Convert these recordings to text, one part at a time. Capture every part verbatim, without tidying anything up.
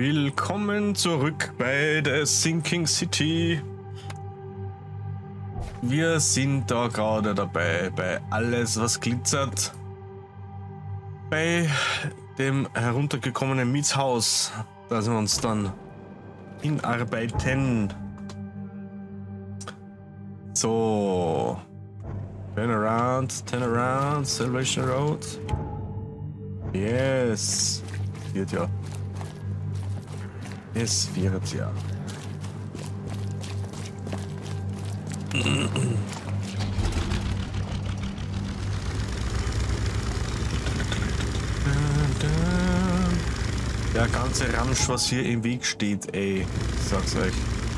Willkommen zurück bei der Sinking City. Wir sind da gerade dabei, bei alles was glitzert. Bei dem heruntergekommenen Mietshaus, das wir uns dann hinarbeiten. So. Turn around, turn around, Salvation Road. Yes. Wird ja. Es wird ja. Der ganze Ramsch, was hier im Weg steht, ey. Ich sag's euch.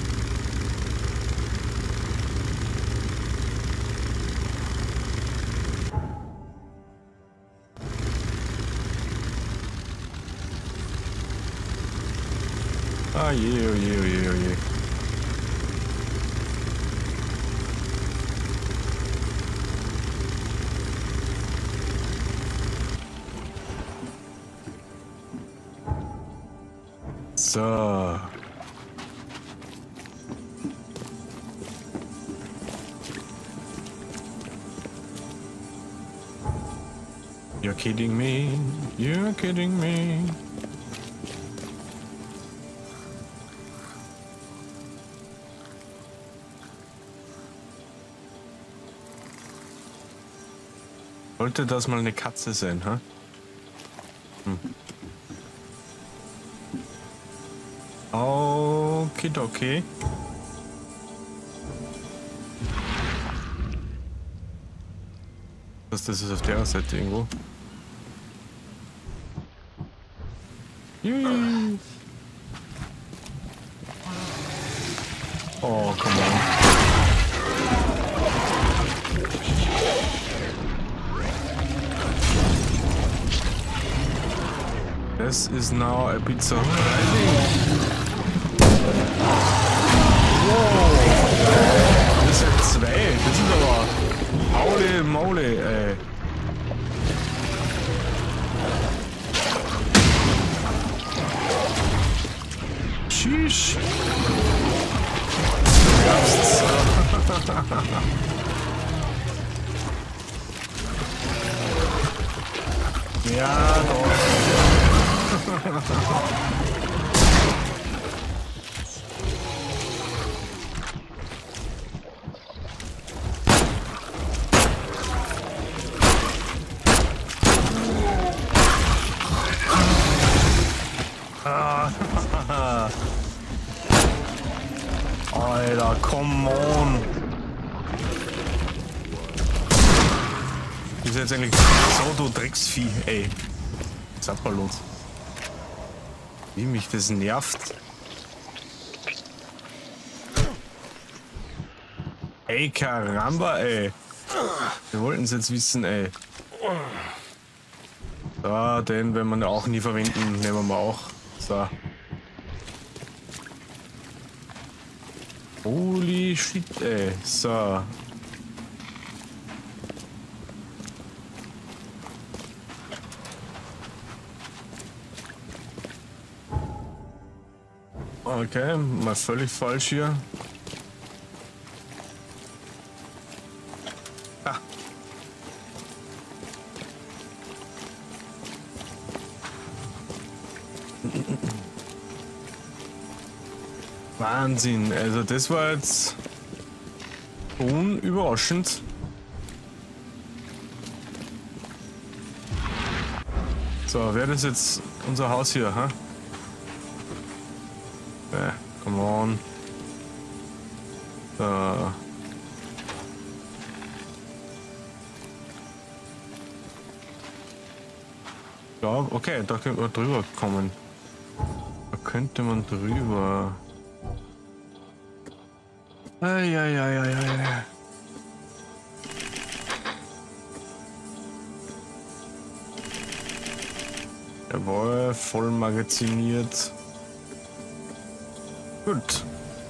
Ah je, oh je, oh je, oh je. So. You're kidding me. You're kidding me. Sollte das mal eine Katze sein, ha? Hm. Okay. Das, das ist auf der Seite irgendwo. Hm. Oh, come on. This is now a bit surprising. Wow. Das sind zwei. Das ist aber Maule, Maule, ey. Tschüss. Ja, doch. Alter, come on. Ist jetzt eigentlich so, du Drecksvieh, ey. Zappalot. Wie mich das nervt. Ey, Karamba, ey. Wir wollten es jetzt wissen, ey. So, den werden wir auch nie verwenden, nehmen wir auch. So. Holy shit, ey. So. Okay, mal völlig falsch hier. Ah. Wahnsinn, also das war jetzt unüberraschend. So, wäre das jetzt unser Haus hier, ha? Okay, come on. So. Ja, okay, da könnte man drüber kommen. Da könnte man drüber. Eieieiei. Jawohl, voll magaziniert. Gut.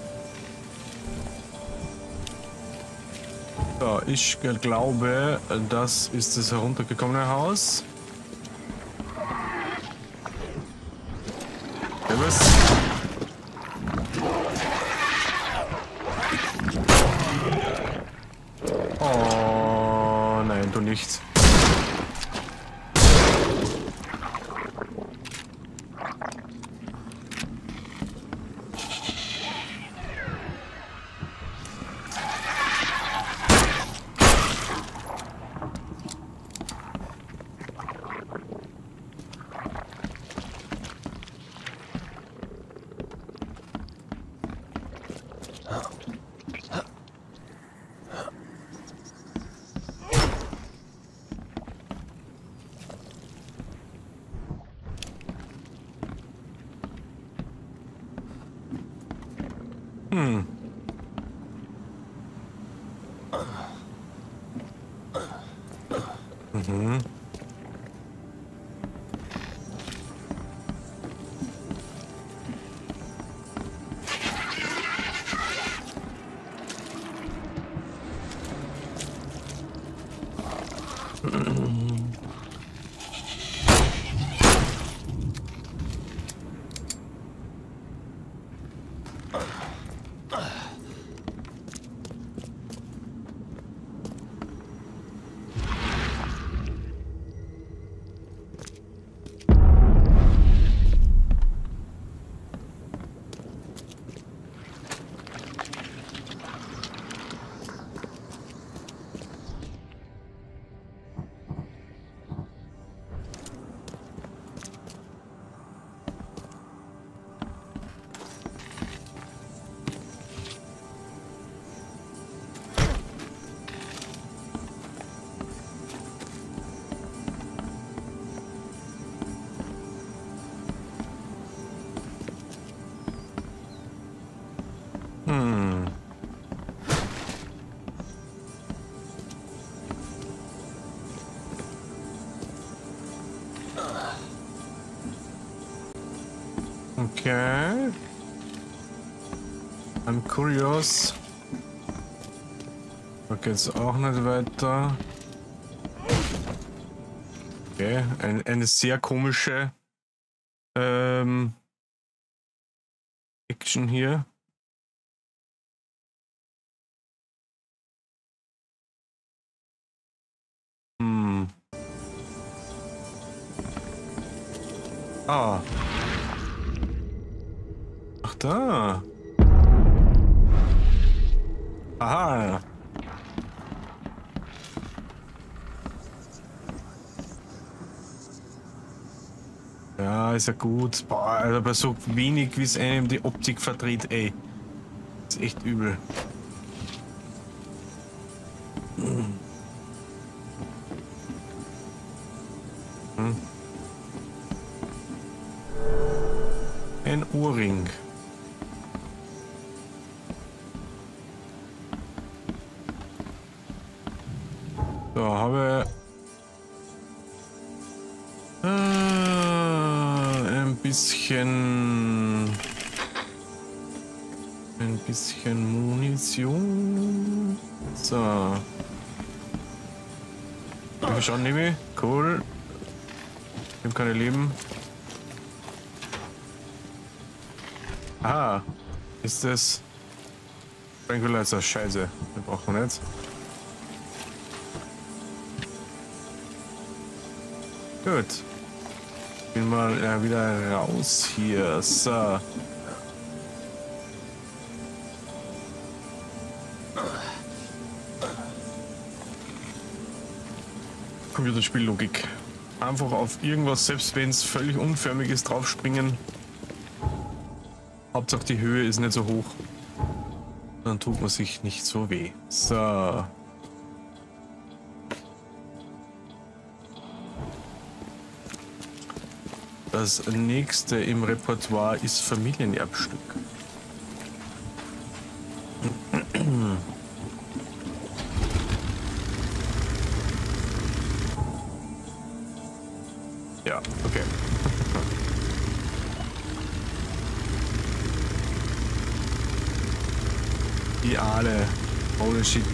So, ich glaube, das ist das heruntergekommene Haus. Servus. Oh, nein, du nicht. Hm. Mhm. Hm. Okay. I'm curious. Da geht's auch nicht weiter. Okay, ein, eine sehr komische ähm, Action hier. Hm. Ah. Ach da. Aha. Ja, ist ja gut. Boah, also bei so wenig, wie es einem die Optik verdreht, ey. Ist echt übel. Hm. Hm. Ein Ohrring. So, habe äh, ein bisschen ein bisschen Munition. So. Wie viel Schaden nehme ich? Cool. Ich habe keine Leben. Aha. Ist das Tranquilizer? Scheiße. Den brauchen wir nicht. Gut. Bin mal äh, wieder raus hier. So. Computerspiellogik. Einfach auf irgendwas, selbst wenn es völlig unförmig ist, draufspringen. Hauptsache die Höhe ist nicht so hoch. Dann tut man sich nicht so weh. So. Das nächste im Repertoire ist Familienerbstück. Ja, okay. Die Aale. Holy shit.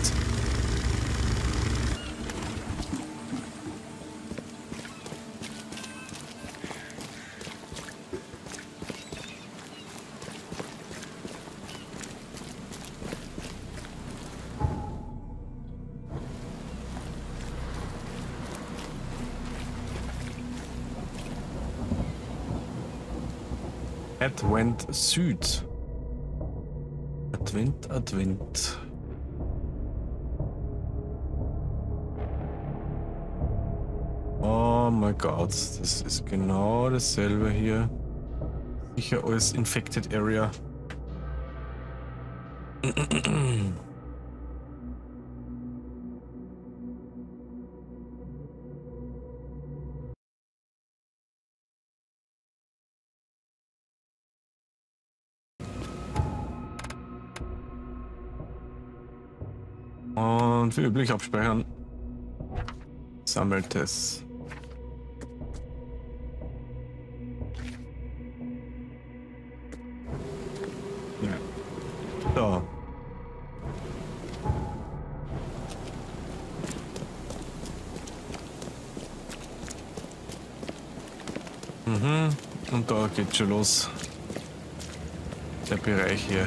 Advent Süd. Advent, Advent. Oh mein Gott, das ist genau dasselbe hier. Sicher alles Infected Area. Und wie üblich abspeichern. Sammelt es. Ja. So. Mhm. Und da geht's schon los. Der Bereich hier.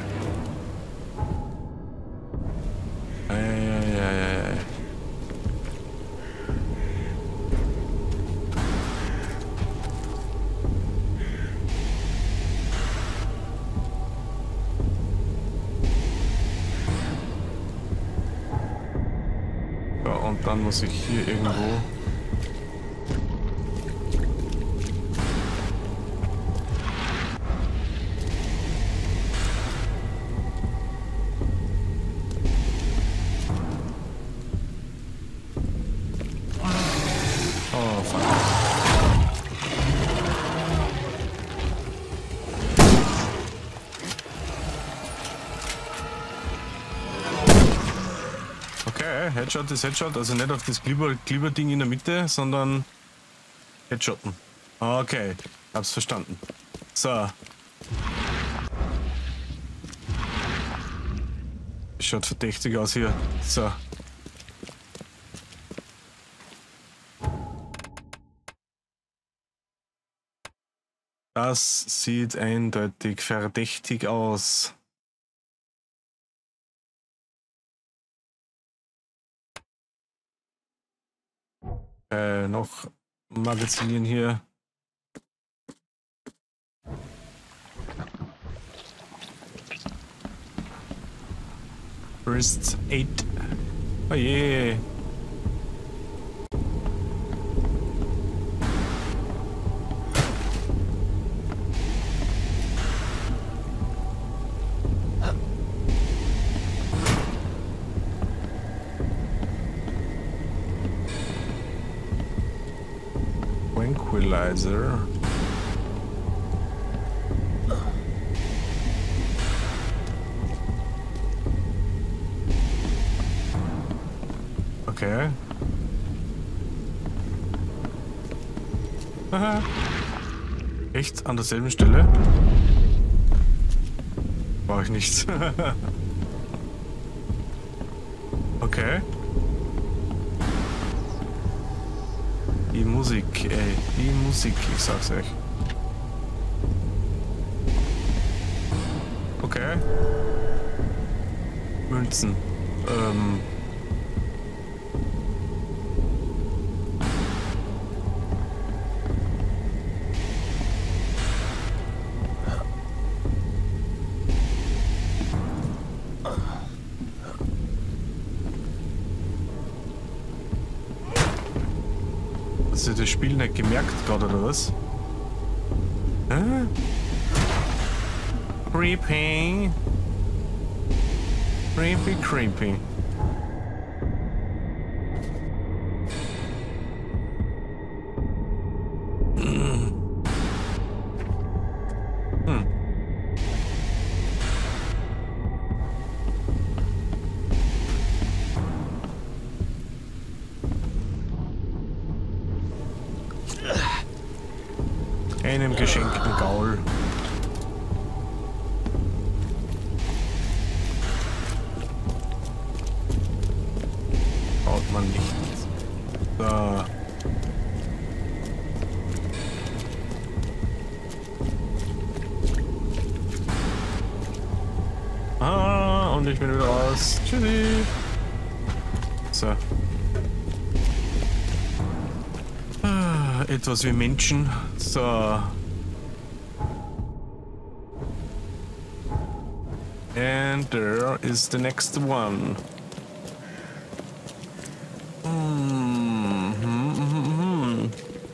Eieieiei. Ja, und dann muss ich hier irgendwo. Oh, fuck. Okay, Headshot ist Headshot, also nicht auf das Glibber, Glibber-Ding in der Mitte, sondern Headshotten. Okay, hab's verstanden. So. Schaut verdächtig aus hier. So. Das sieht eindeutig verdächtig aus. Äh, noch Magazinen hier. First Aid. Oh je. Tranquilizer. Okay. Aha. Echt an derselben Stelle? Brauche ich nichts. Okay. Die Musik, ey. Die Musik, ich sag's euch. Okay. Münzen. Ähm. Hast du das Spiel nicht gemerkt gerade, oder was? Hä? Creepy. Creepy, creepy. Hm. Einem geschenkten Gaul. Baut man nicht. So. Ah, und ich bin wieder raus. Tschüssi. So. Ah, etwas wie Menschen. So. And there is the next one. Mm-hmm.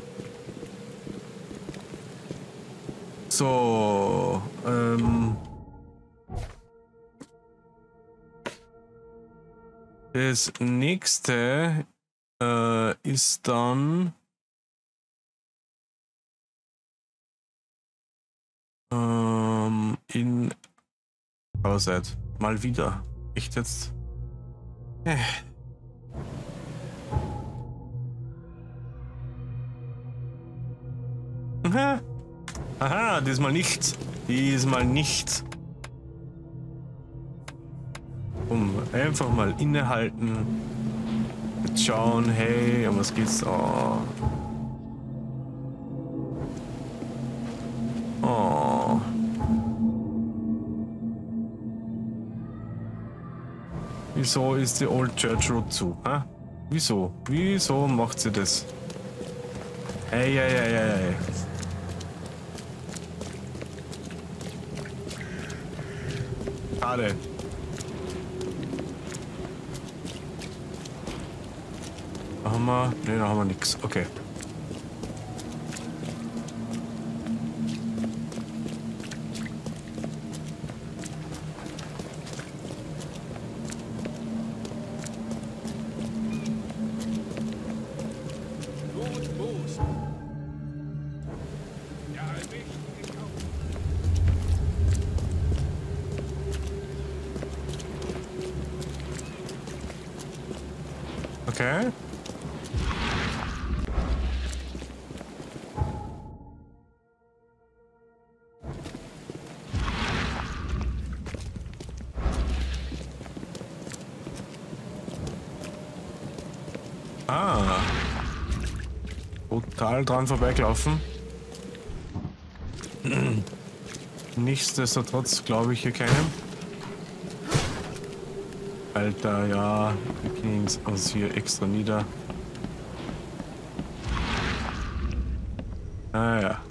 So, ähm. Das nächste äh, ist dann ähm, in Außerseits. Mal wieder. Echt jetzt? Äh. Aha. Aha, diesmal nicht. Diesmal nicht. Um einfach mal innehalten. Jetzt schauen, hey, um was geht's? Oh. Oh. Wieso ist die Old Church Road zu? Hä? Wieso? Wieso macht sie das? Ey, ey, ey, ey, ey. Schade. Da haben wir. Ne, da haben wir nichts. Okay. Okay. Ah. Total dran vorbeigelaufen. Nichtsdestotrotz glaube ich hier keinem. Alter, ja, wir gehen uns hier extra nieder. Ah ja.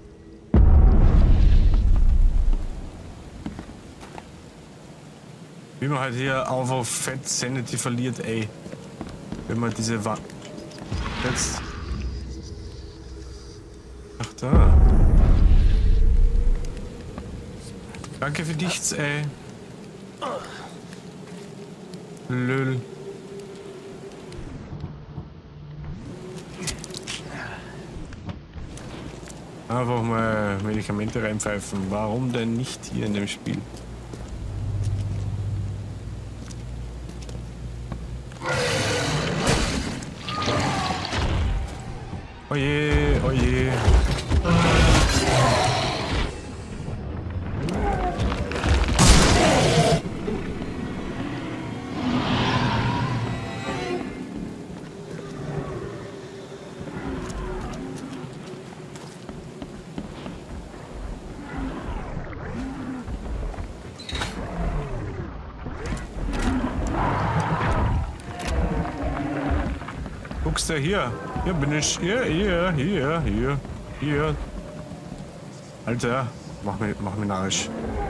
Wie man halt hier auf auf Fett Sanity verliert, ey. Wenn man diese Wand jetzt. Ach da. Danke für nichts, ey. Lül. Einfach mal Medikamente reinpfeifen. Warum denn nicht hier in dem Spiel? Oje, oje. Guckst du hier? Hier bin ich. Hier, hier, hier, hier, hier. Alter, mach mich, mach mich narrisch.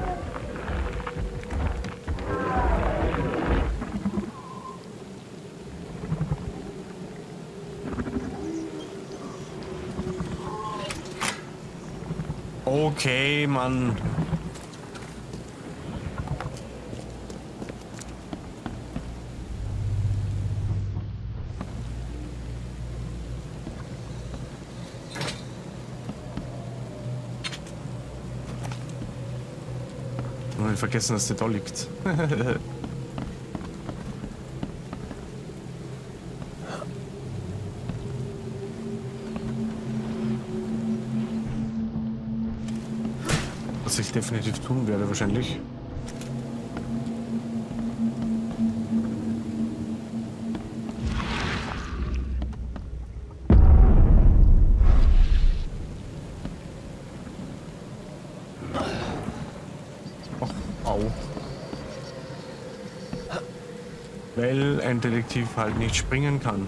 Okay, Mann. Ich vergessen, dass der da liegt. Was ich definitiv tun werde, wahrscheinlich. Weil ein Detektiv halt nicht springen kann.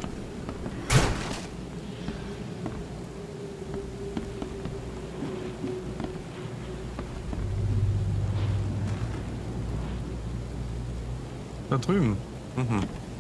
Da drüben. Mhm.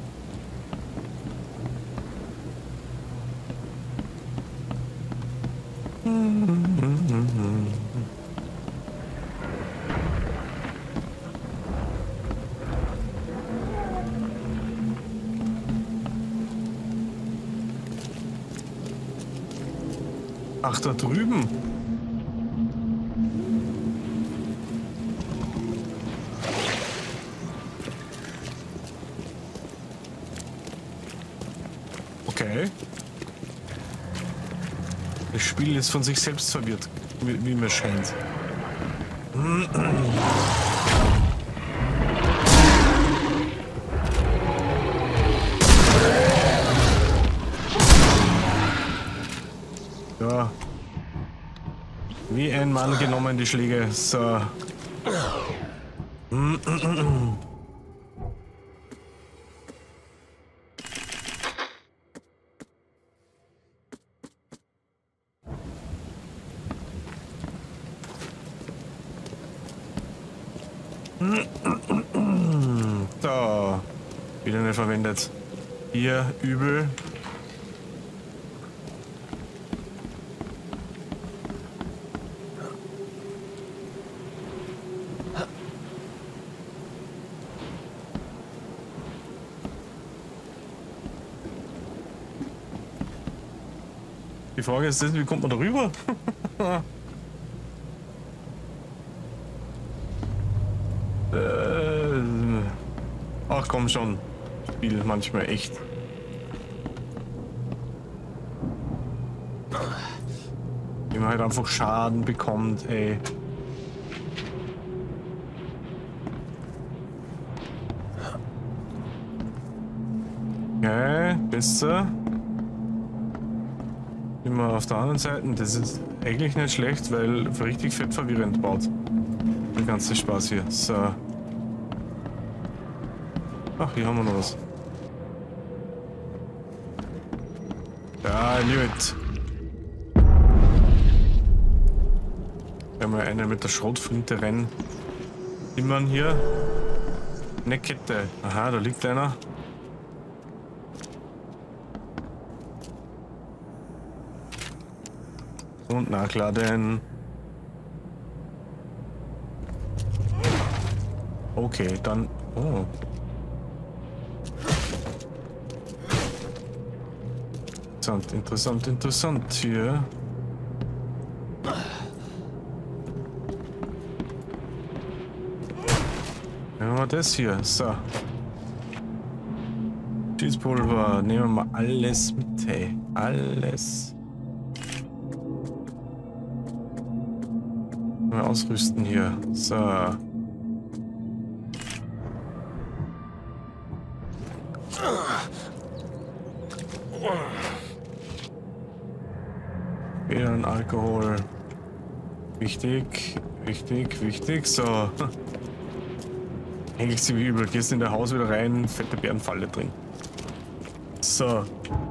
Ach, da drüben. Okay. Das Spiel ist von sich selbst verwirrt, wie, wie mir scheint. Ja. Wie ein Mann genommen, die Schläge. So. So. Wieder nicht verwendet. Hier, übel. Die Frage ist jetzt, wie kommt man da rüber? äh, ach komm schon. Spiel manchmal echt. Wie man halt einfach Schaden bekommt, ey. Okay, besser. Immer auf der anderen Seite, das ist eigentlich nicht schlecht, weil richtig fett verwirrend baut. Der ganze Spaß hier. So. Ach, hier haben wir noch was. Ja, ich liebe es. Wenn wir einen mit der Schrotflinte rein. Immer hier. Eine Kette. Aha, da liegt einer. Und nachladen. Okay, dann. Oh. Interessant, interessant, interessant hier. Nehmen wir das hier. So. Schießpulver. Nehmen wir mal alles mit. Hey. Alles. Mal ausrüsten hier. So. Beeren, Alkohol. Wichtig, wichtig, wichtig. So. Eigentlich ziemlich übel. Gehst in der Haus wieder rein, fette Bärenfalle drin. So.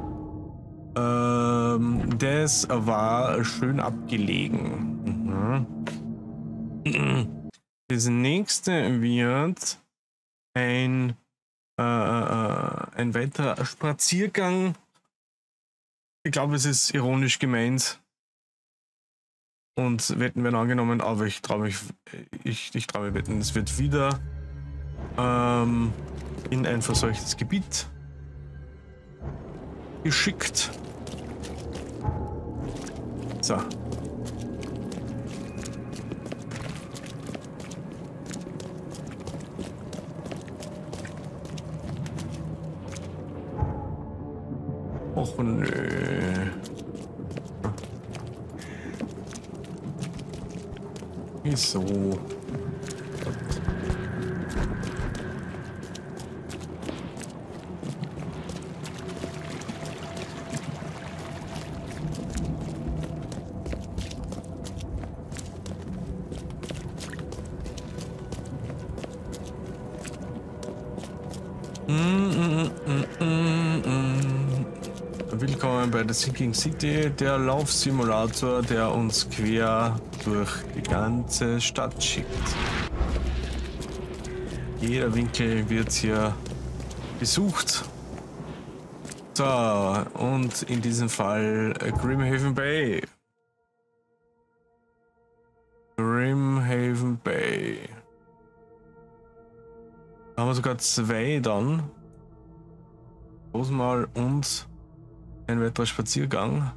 Ähm, das war schön abgelegen. Mhm. Das nächste wird ein, äh, äh, ein weiterer Spaziergang. Ich glaube, es ist ironisch gemeint. Und Wetten werden angenommen, aber ich traue mich, ich, ich traue mich wetten, es wird wieder ähm, in ein verseuchtes Gebiet geschickt. So. Och nö. Wieso? Willkommen bei der Sinking City, der Laufsimulator, der uns quer durch die ganze Stadt schickt. Jeder Winkel wird hier besucht. So, und in diesem Fall äh, Grimhaven Bay. Grimhaven Bay. Da haben wir sogar zwei dann. Mal und ein weiterer Spaziergang.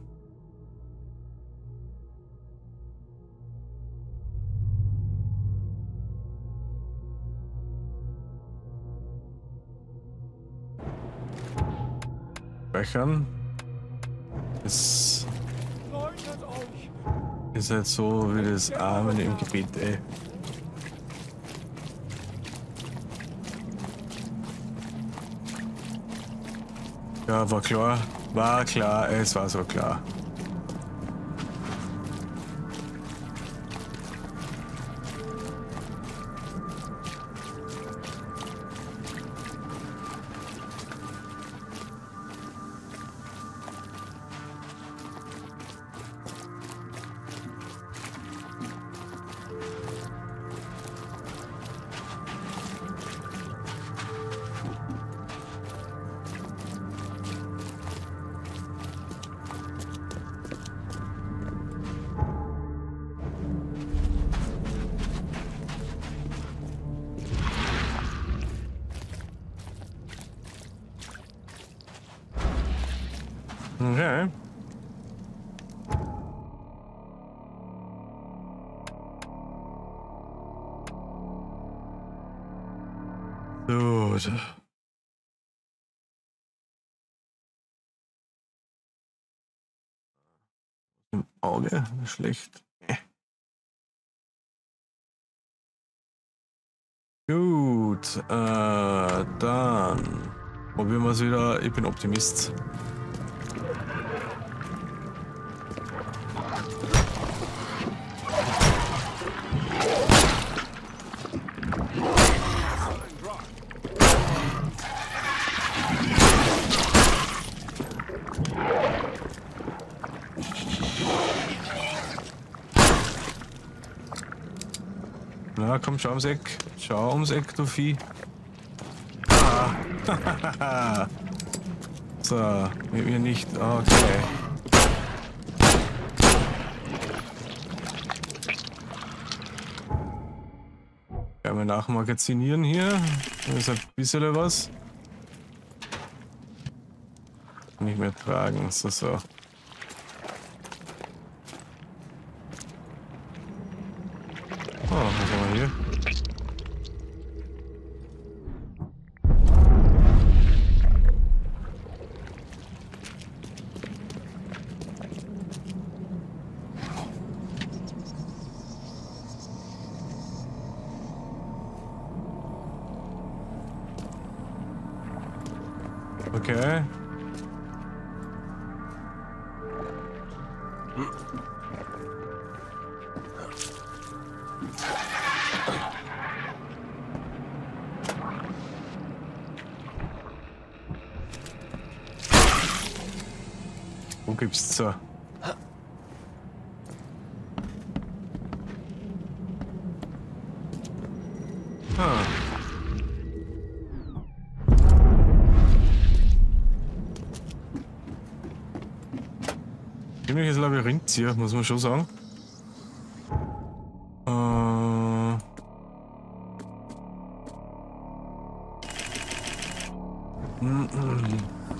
Speichern. Es ist halt so wie das Amen im Gebet, ey. Ja, war klar. War klar, es war so klar. Okay. Gut. Im Auge? Schlecht. Gut. Äh, dann probieren wir es wieder. Ich bin Optimist. Na komm, schau ums Eck. Schau ums Eck, du Vieh. Ah. So, mit mir nicht. Okay. Werden wir nachmagazinieren hier. Das ist ein bisschen was. Nicht mehr tragen. So, so. Oh, was haben wir hier? Okay. Wo gibt's so? Ah. Ziemliches Labyrinth hier, muss man schon sagen. Äh. Mm -mm.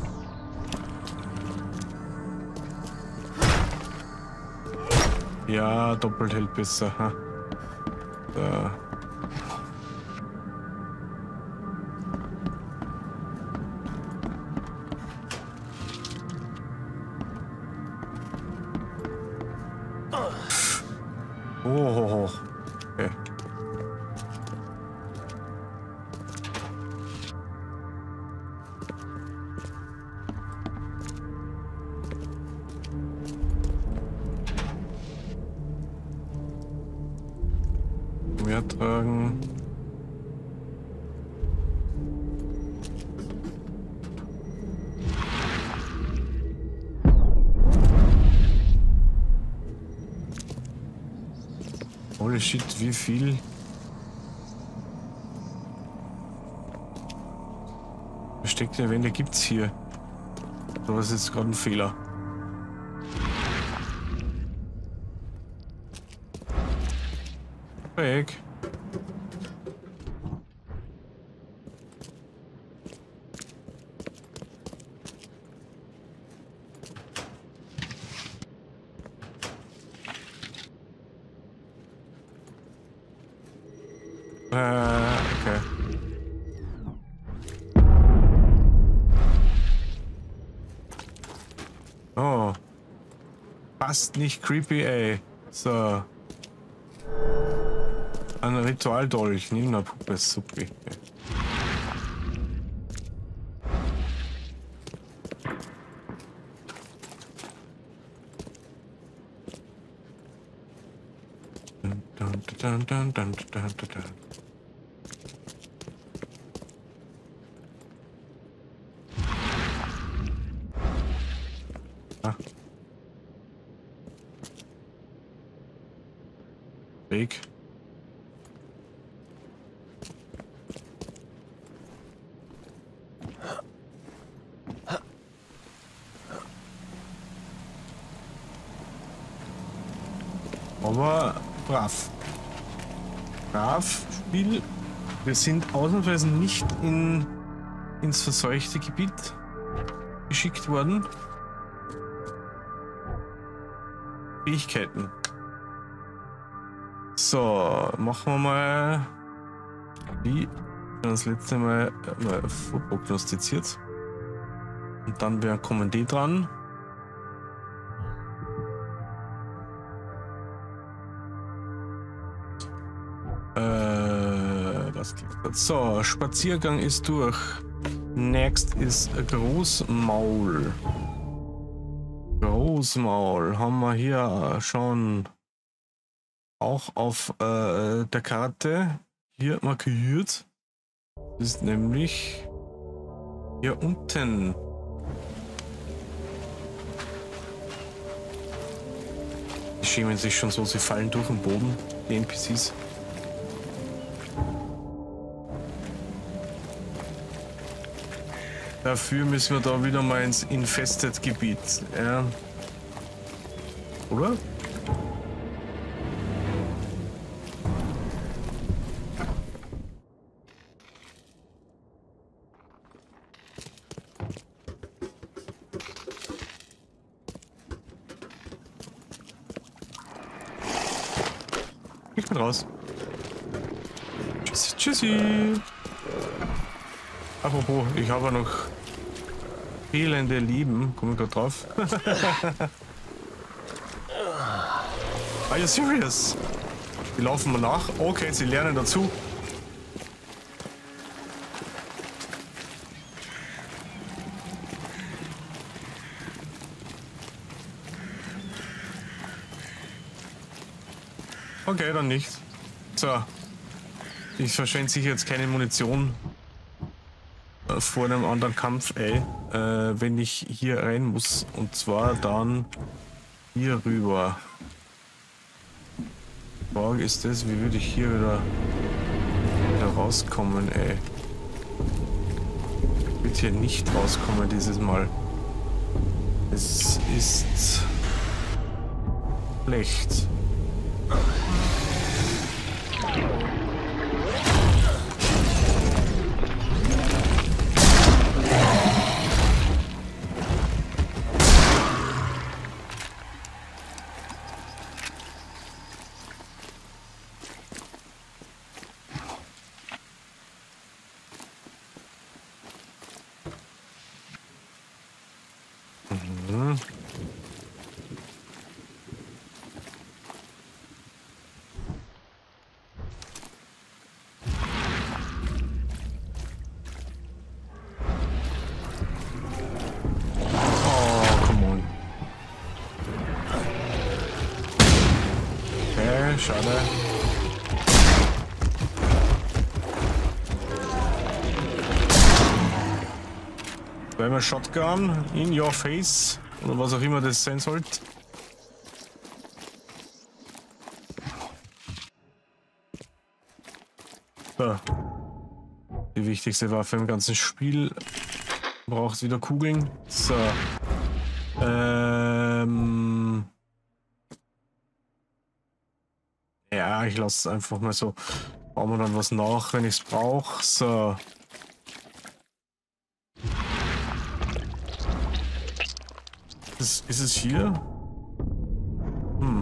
Ja, doppelt hält besser. Ha. Da. Oh, okay. Mehr tragen. Holy shit, wie viel? Versteckte Wände gibt's hier. So was ist jetzt gerade ein Fehler. Weg. Äh, okay. Oh. Passt nicht creepy, ey. So. Ein Ritualdolch neben der Puppe, super. Dun, dun, dun, dun, dun, dun, dun. Ah. Weg. Aber brav. Brav, Spiel. Wir sind ausnahmsweise nicht in, ins verseuchte Gebiet geschickt worden. Fähigkeiten. So, machen wir mal wie das letzte Mal, mal vorprognostiziert. Und dann wäre Kommandé dran. Äh, was klickt das? So, Spaziergang ist durch. Next ist Großmaul. Großmaul haben wir hier schon auch auf äh, der Karte hier markiert. Das ist nämlich hier unten. Die schämen sich schon so, sie fallen durch den Boden, die N P Cs. Dafür müssen wir da wieder mal ins Infested Gebiet. Ja. Oder? Ich bin raus. Tschüssi, tschüssi. Apropos, ich habe noch fehlende Lieben. Komme ich gerade drauf. Are you serious? Die laufen mal nach. Okay, sie lernen dazu. Okay, dann nicht. So. Ich verschwende sicher jetzt keine Munition äh, vor einem anderen Kampf, ey. Äh, wenn ich hier rein muss. Und zwar dann hier rüber. Die Frage ist das, wie würde ich hier wieder, wieder rauskommen, ey. Ich würde hier nicht rauskommen dieses Mal. Es ist schlecht. Mhm. Schade. Zweimal Shotgun in your face oder was auch immer das sein sollte. So. Die wichtigste Waffe im ganzen Spiel Braucht wieder Kugeln. So. Ähm. Ja, ich lasse es einfach mal so. Bauen wir dann was nach, wenn ich es brauche. So. Ist, ist es hier? Hm.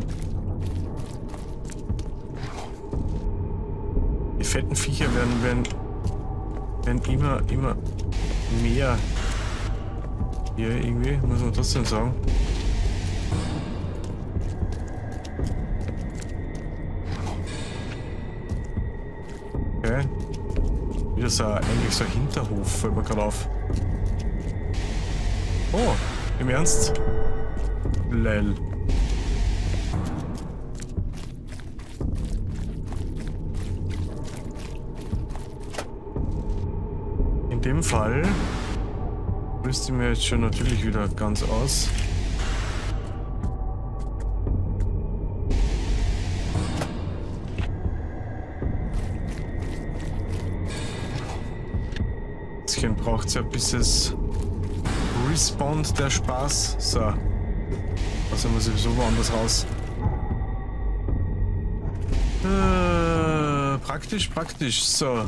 Die fetten Viecher werden, werden, werden immer, immer mehr. Hier irgendwie, muss man das denn sagen? Okay. Wieder so eigentlich so ein Hinterhof, fällt mir gerade auf. Oh, im Ernst? Lel. In dem Fall rüste ich mir jetzt schon natürlich wieder ganz aus. Jetzt braucht es ja bis es respawnt der Spaß. So. Also muss ich sowieso woanders raus. Äh, praktisch, praktisch. So.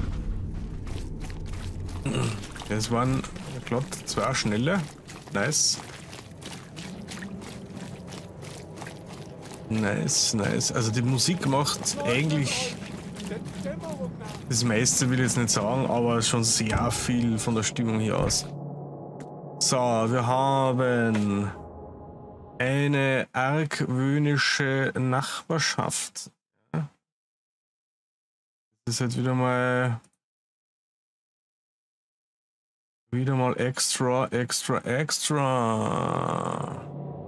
Das waren glatt zwei schnelle. Nice. Nice, nice. Also die Musik macht eigentlich das meiste, will ich jetzt nicht sagen, aber schon sehr viel von der Stimmung hier aus. So, wir haben eine argwöhnische Nachbarschaft. Das ist jetzt wieder mal wieder mal extra, extra, extra.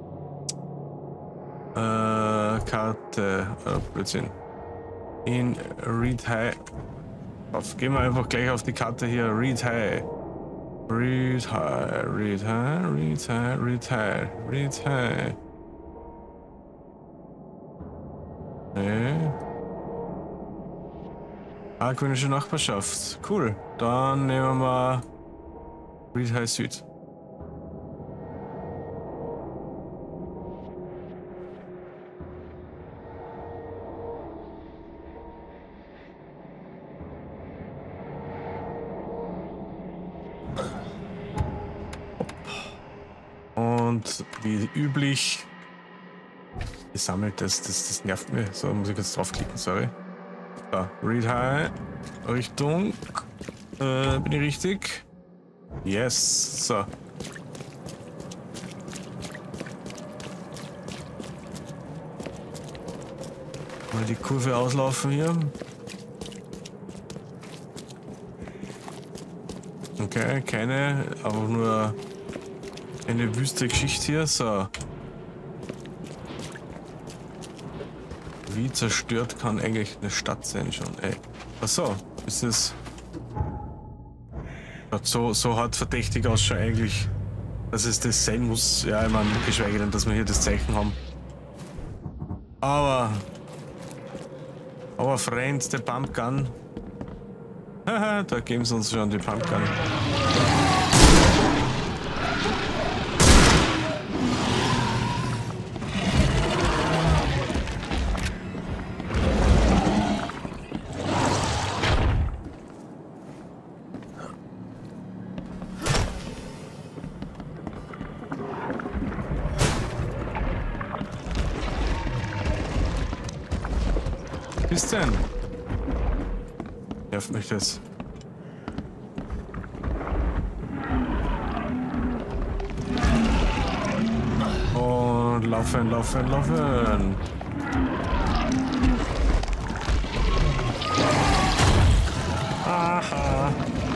Äh, Karte, äh, Blödsinn. In Read High. Auf, gehen wir einfach gleich auf die Karte hier. Read High. Read High, Read High, Read High, Read High, Read High. Nee. Argwöhnische Nachbarschaft. Cool. Dann nehmen wir Read High Süd. Und wie üblich gesammelt, das, das, das nervt mir. So, muss ich jetzt draufklicken, sorry. So, Read High, Richtung. Äh, bin ich richtig? Yes, so. Mal die Kurve auslaufen hier. Okay, keine, aber nur eine wüste Geschichte hier. So. Wie zerstört kann eigentlich eine Stadt sein schon? Ey. Achso, ist es. So, so hat verdächtig aus schon eigentlich, dass es das sein muss. Ja, ich meine, geschweige denn, dass wir hier das Zeichen haben. Aber. Aber Friend, der Pumpgun. Haha, da geben sie uns schon die Pumpgun. Was ist denn? Nervt mich das. Und laufen, laufen, laufen. Aha.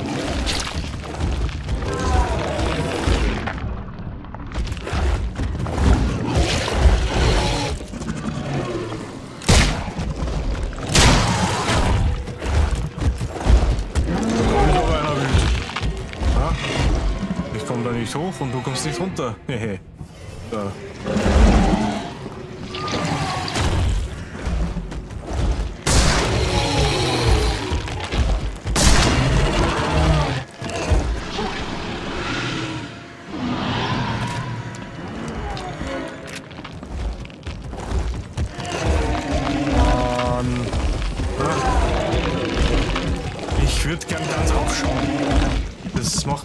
Nicht hoch und du kommst nicht runter. Hehe. So.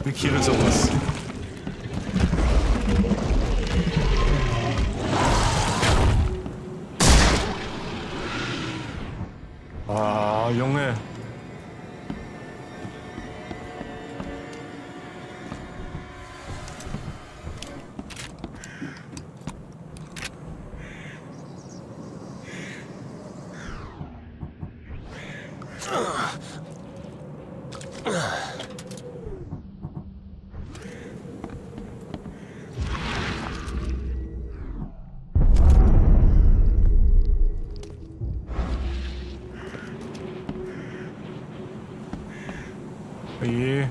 markiere sowas. Ah, Junge. Oje.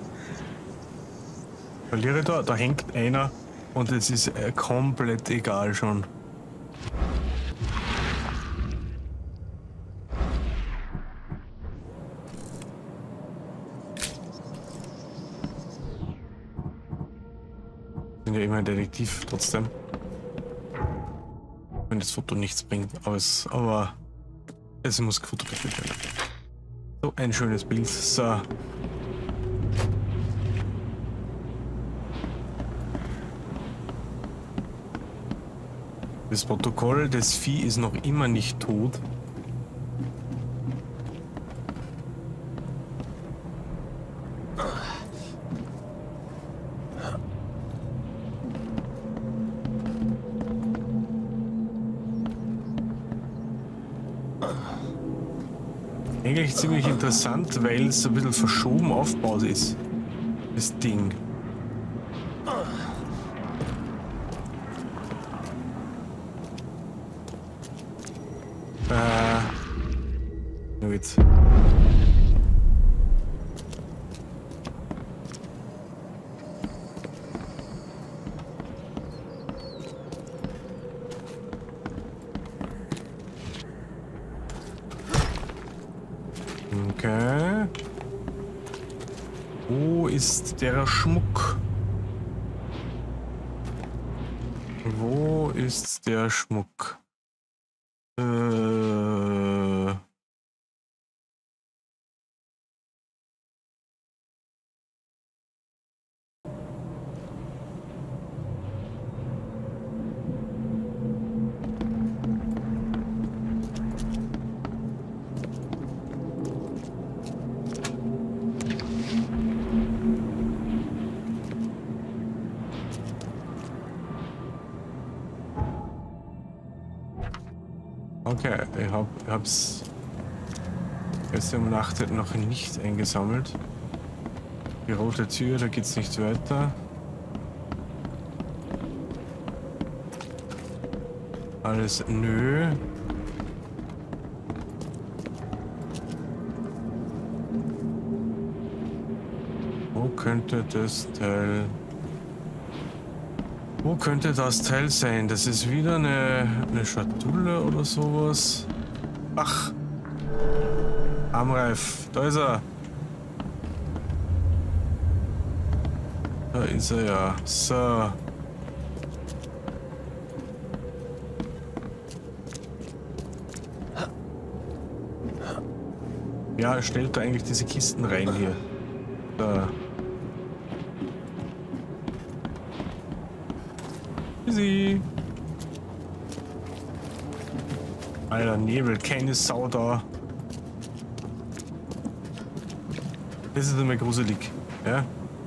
Verliere da, da hängt einer und es ist äh, komplett egal schon. Ich bin ja immer ein Detektiv trotzdem. Wenn das Foto nichts bringt, aber es, aber es muss gefotografiert werden. So ein schönes Bild. So. Das Protokoll, das Vieh ist noch immer nicht tot. Eigentlich ziemlich interessant, weil es ein bisschen verschoben aufgebaut ist. Das Ding. Äh. Nur jetzt. Okay. Wo ist der Schmuck? Wo ist der Schmuck? Äh. Okay, ich hab, ich hab's jetzt um Nacht noch nicht eingesammelt. Die rote Tür, da geht's nicht weiter. Alles nö. Wo könnte das Teil... Wo könnte das Teil sein? Das ist wieder eine, eine Schatulle oder sowas. Ach. Armreif. Da ist er. Da ist er ja. So. Ja, stellt da eigentlich diese Kisten rein hier. Da. Easy. Alter, Nebel, keine Sau da. Das ist immer gruselig, ja?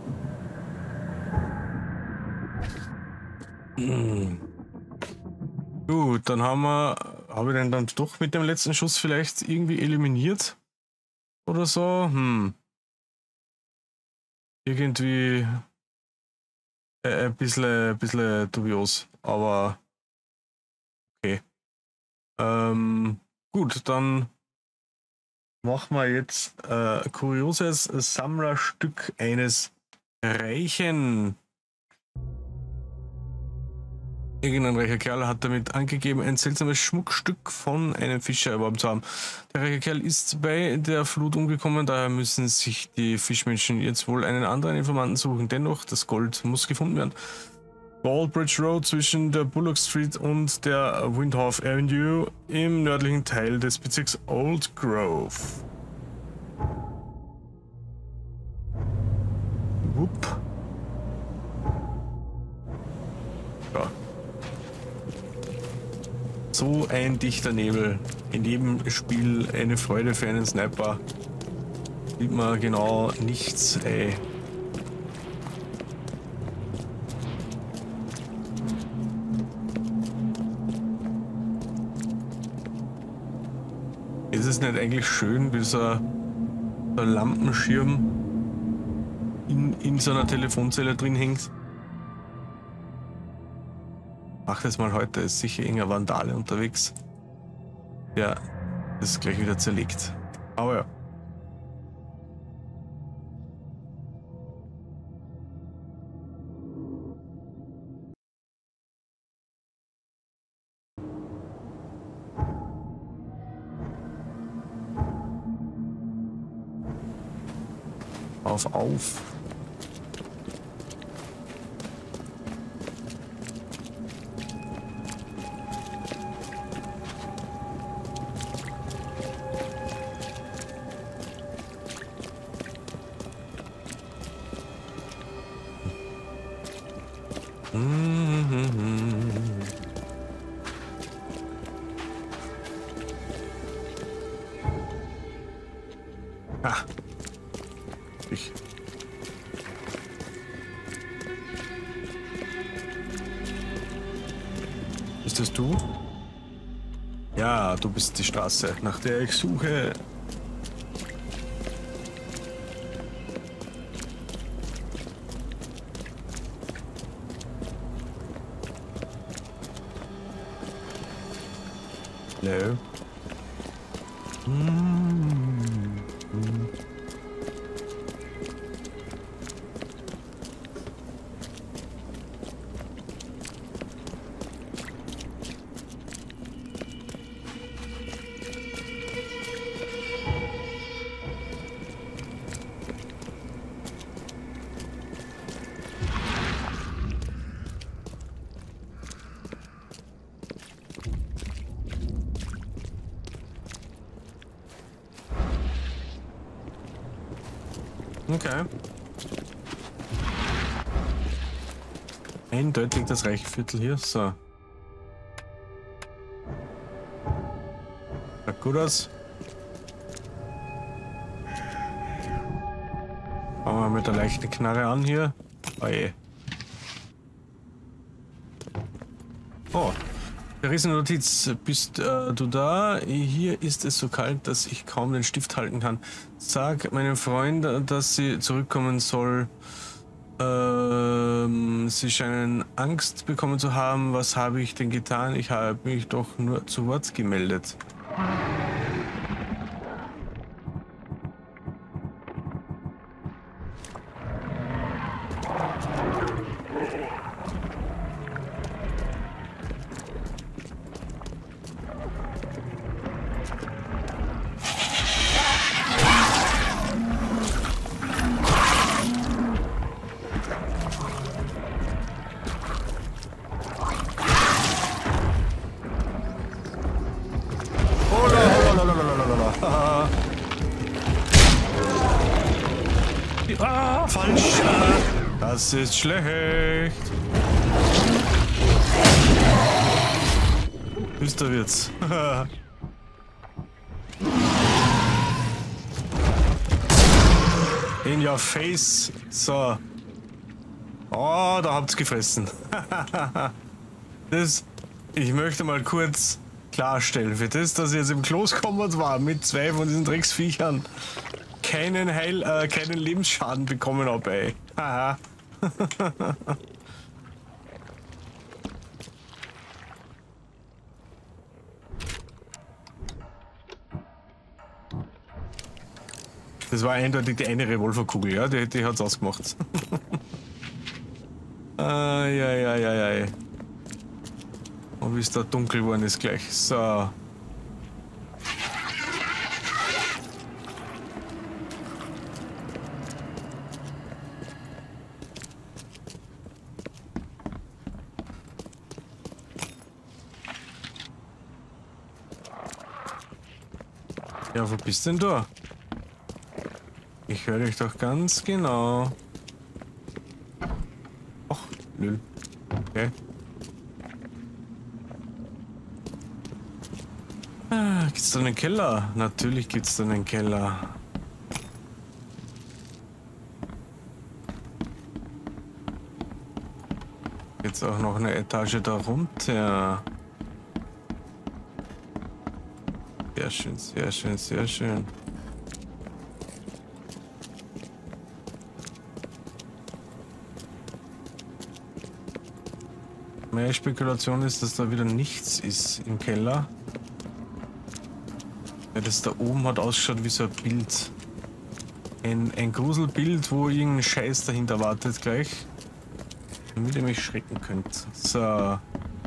Hm. Gut, dann haben wir, habe ich den dann doch mit dem letzten Schuss vielleicht irgendwie eliminiert? Oder so? Hm. Irgendwie äh, ein bisschen, ein bisschen dubios, aber okay. Ähm, gut, dann machen wir jetzt äh, ein kurioses Sammlerstück eines Reichen. Irgendein reicher Kerl hat damit angegeben, ein seltsames Schmuckstück von einem Fischer erworben zu haben. Der reiche Kerl ist bei der Flut umgekommen, daher müssen sich die Fischmenschen jetzt wohl einen anderen Informanten suchen. Dennoch, das Gold muss gefunden werden. Baldbridge Road zwischen der Bullock Street und der Windhoff Avenue im nördlichen Teil des Bezirks Old Grove. Whoop. So ein dichter Nebel. In jedem Spiel eine Freude für einen Sniper. Sieht man genau nichts, ey. Ist es nicht eigentlich schön, wie so ein, so ein Lampenschirm in, in so einer Telefonzelle drin hängt? Mach das mal heute, ist sicher irgendein Vandale unterwegs. Ja, das ist gleich wieder zerlegt. Aber ja. Auf, auf. Ah. Ich. Bist das du? Ja, du bist die Straße, nach der ich suche. Hello. Okay. Eindeutig das Reichviertel hier. So. Schaut gut aus. Fangen wir mit der leichten Knarre an hier. Oh je. Oh. Verrissene Notiz. Bist äh, du da? Hier ist es so kalt, dass ich kaum den Stift halten kann. Sag meinem Freund, dass sie zurückkommen soll. Ähm, sie scheinen Angst bekommen zu haben. Was habe ich denn getan? Ich habe mich doch nur zu Wort gemeldet. Ah, falsch. Das ist schlecht. Düster wird's. In your face. So. Oh, da habt's gefressen. Das. Ich möchte mal kurz klarstellen. Für das, dass ich jetzt im Close Combat war mit zwei von diesen Drecksviechern, keinen Heil, äh, keinen Lebensschaden bekommen habe, ey. Haha. Das war eindeutig die eine Revolverkugel, ja, die, die hat's ausgemacht. Eieieiei. Und wie es da dunkel geworden ist gleich. So. Ja, wo bist denn du? Ich höre dich doch ganz genau. Ach, nö. Okay. Ah, gibt's da einen Keller? Natürlich gibt's da einen Keller. Jetzt auch noch eine Etage darunter. Sehr schön, sehr schön, sehr schön. Meine Spekulation ist, dass da wieder nichts ist im Keller. Ja, das da oben hat ausgeschaut wie so ein Bild. Ein, ein Gruselbild, wo irgendein Scheiß dahinter wartet gleich. Damit ihr mich schrecken könnt. So.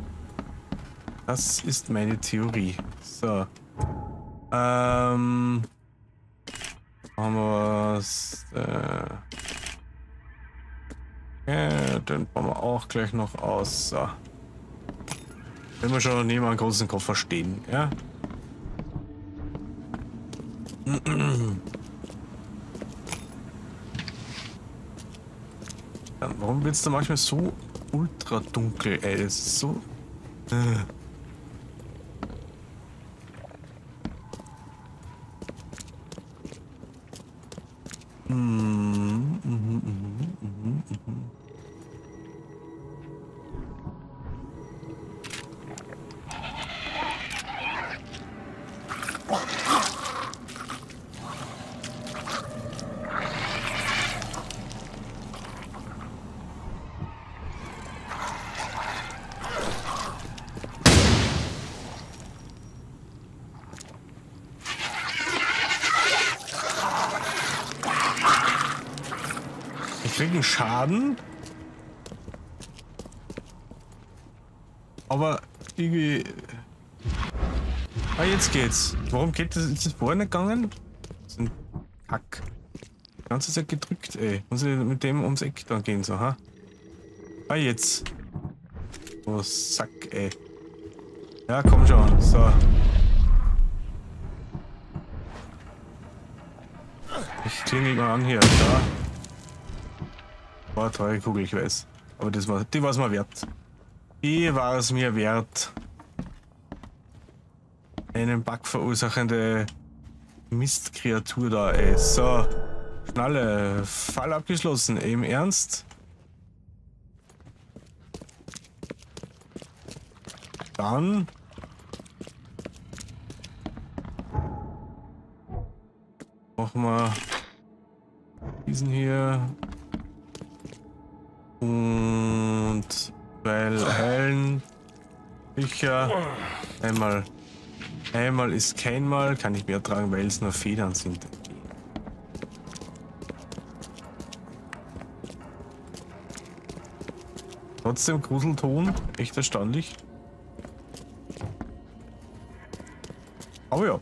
Das ist meine Theorie. So. Ähm. Haben wir was. Äh. Ja, den bauen wir auch gleich noch aus. So. Wenn wir schon neben einem großen Koffer stehen, ja. Dann, warum wird es da manchmal so ultra dunkel, ey? Das ist so. Äh. Mhm, mhm, mhm, mhm, mhm. Ich krieg einen Schaden. Aber irgendwie. Ah, jetzt geht's. Warum geht das? Ist das vorher nicht gegangen? Das ist ein Kack. Die ganze Zeit gedrückt, ey. Muss ich mit dem ums Eck dann gehen, so, ha? Ah, jetzt. Oh, Sack, ey. Ja, komm schon. So. Ich klingel mal an hier. Da. War teure Kugel, ich weiß. Aber das war, die war es mir wert. Die war es mir wert. Einen Bug verursachende Mistkreatur da, ey. So. Schnalle. Fall abgeschlossen. Im Ernst? Dann. Machen wir diesen hier. Und weil heilen. Sicher. Einmal. Einmal ist kein Mal. Kann ich mehr tragen, weil es nur Federn sind. Trotzdem Gruselton. Echt erstaunlich. Aber ja.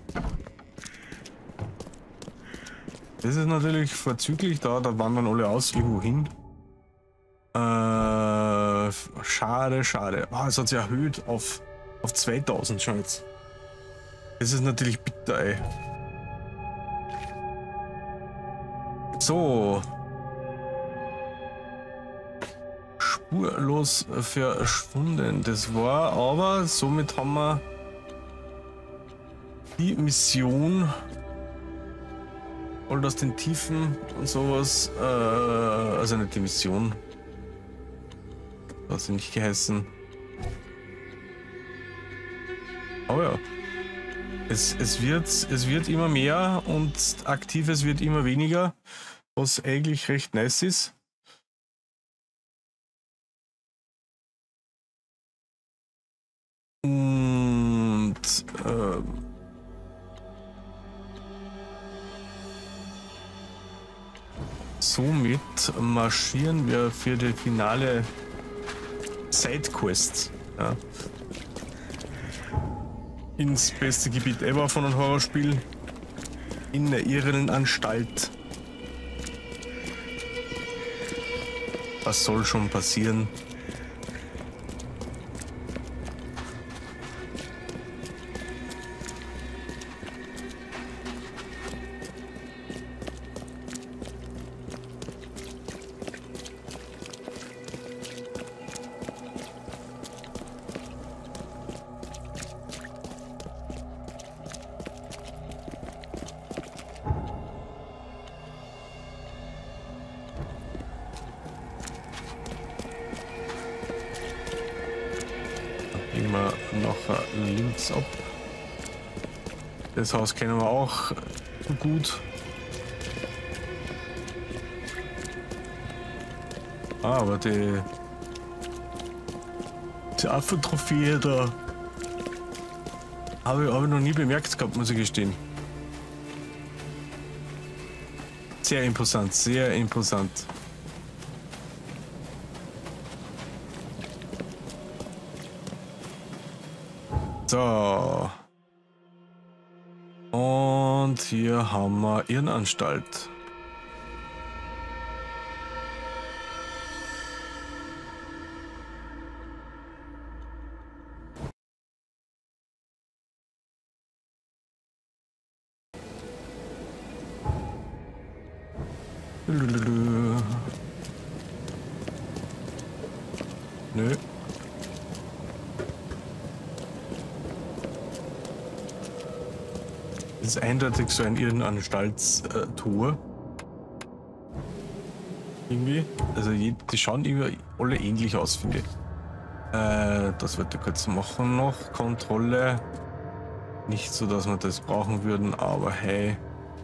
Das ist natürlich vorzüglich da. Da wandern alle aus irgendwo hin. Äh, schade, schade. Ah, es hat sich erhöht auf, auf zweitausend schon jetzt. Das ist natürlich bitter, ey. So. Spurlos verschwunden. Das war aber, somit haben wir die Mission. Und aus den Tiefen und sowas. Äh, also nicht die Mission. Das hat sie nicht geheißen. Aber ja. Es, es, wird, es wird immer mehr und Aktives wird immer weniger, was eigentlich recht nice ist. Und ähm, somit marschieren wir für die finale Sidequest. Ja. Ins beste Gebiet ever von einem Horrorspiel. In der Irrenanstalt. Was soll schon passieren? immer nachher links ab. Das Haus kennen wir auch so gut. Ah, aber die, die Affentrophäe da habe ich aber noch nie bemerkt gehabt, muss ich gestehen. Sehr imposant, sehr imposant. So. Und hier haben wir Irrenanstalt. Nö. Das ist eindeutig so ein Irrenanstaltstour. Irgendwie. Also die schauen irgendwie alle ähnlich aus, finde ich. Äh, das wollte ich kurz machen noch. Kontrolle. Nicht so, dass wir das brauchen würden, aber hey.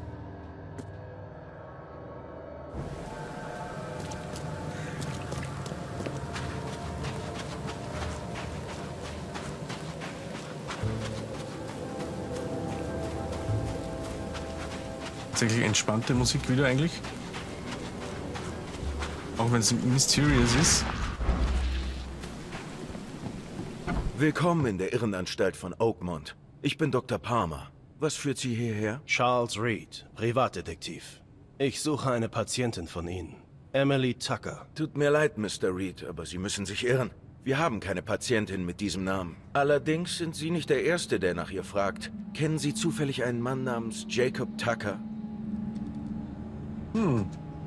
Tatsächlich entspannte Musik wieder eigentlich. Auch wenn es mysterious ist. Willkommen in der Irrenanstalt von Oakmont. Ich bin Doktor Palmer. Was führt Sie hierher? Charles Reed, Privatdetektiv. Ich suche eine Patientin von Ihnen. Emily Tucker. Tut mir leid, Mister Reed, aber Sie müssen sich irren. Wir haben keine Patientin mit diesem Namen. Allerdings sind Sie nicht der Erste, der nach ihr fragt. Kennen Sie zufällig einen Mann namens Jacob Tucker? Hm.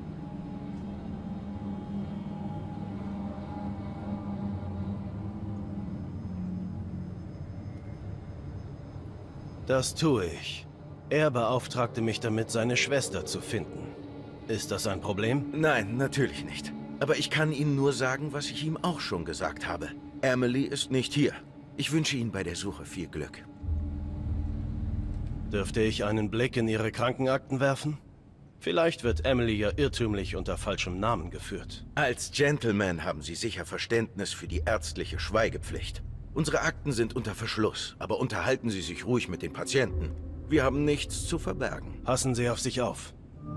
Das tue ich. Er beauftragte mich damit, seine Schwester zu finden. Ist das ein Problem? Nein, natürlich nicht. Aber ich kann Ihnen nur sagen, was ich ihm auch schon gesagt habe. Emily ist nicht hier. Ich wünsche Ihnen bei der Suche viel Glück. Dürfte ich einen Blick in Ihre Krankenakten werfen? Vielleicht wird Emily ja irrtümlich unter falschem Namen geführt. Als Gentleman haben Sie sicher Verständnis für die ärztliche Schweigepflicht. Unsere Akten sind unter Verschluss, aber unterhalten Sie sich ruhig mit den Patienten. Wir haben nichts zu verbergen. Passen Sie auf sich auf.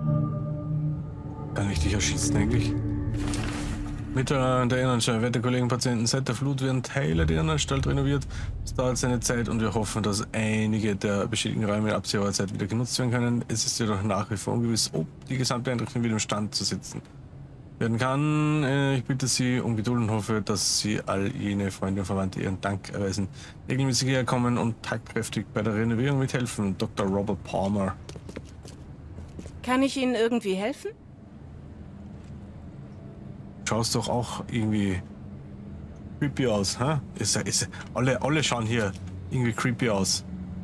Kann ich dich erschießen eigentlich? Mit der Irrenanstalt, werte Kollegen und Patienten, seit der Flut werden Teile der Irrenanstalt renoviert. Es dauert seine Zeit und wir hoffen, dass einige der beschädigten Räume in absehbarer Zeit wieder genutzt werden können. Es ist jedoch nach wie vor ungewiss, ob die gesamte Einrichtung wieder im Stand zu setzen werden kann. Ich bitte Sie um Geduld und hoffe, dass Sie all jene Freunde und Verwandte ihren Dank erweisen, regelmäßig herkommen und tatkräftig bei der Renovierung mithelfen. Doktor Robert Palmer. Kann ich Ihnen irgendwie helfen? Schaust doch auch irgendwie creepy aus, hä? Ist, ist, alle, alle schauen hier irgendwie creepy aus.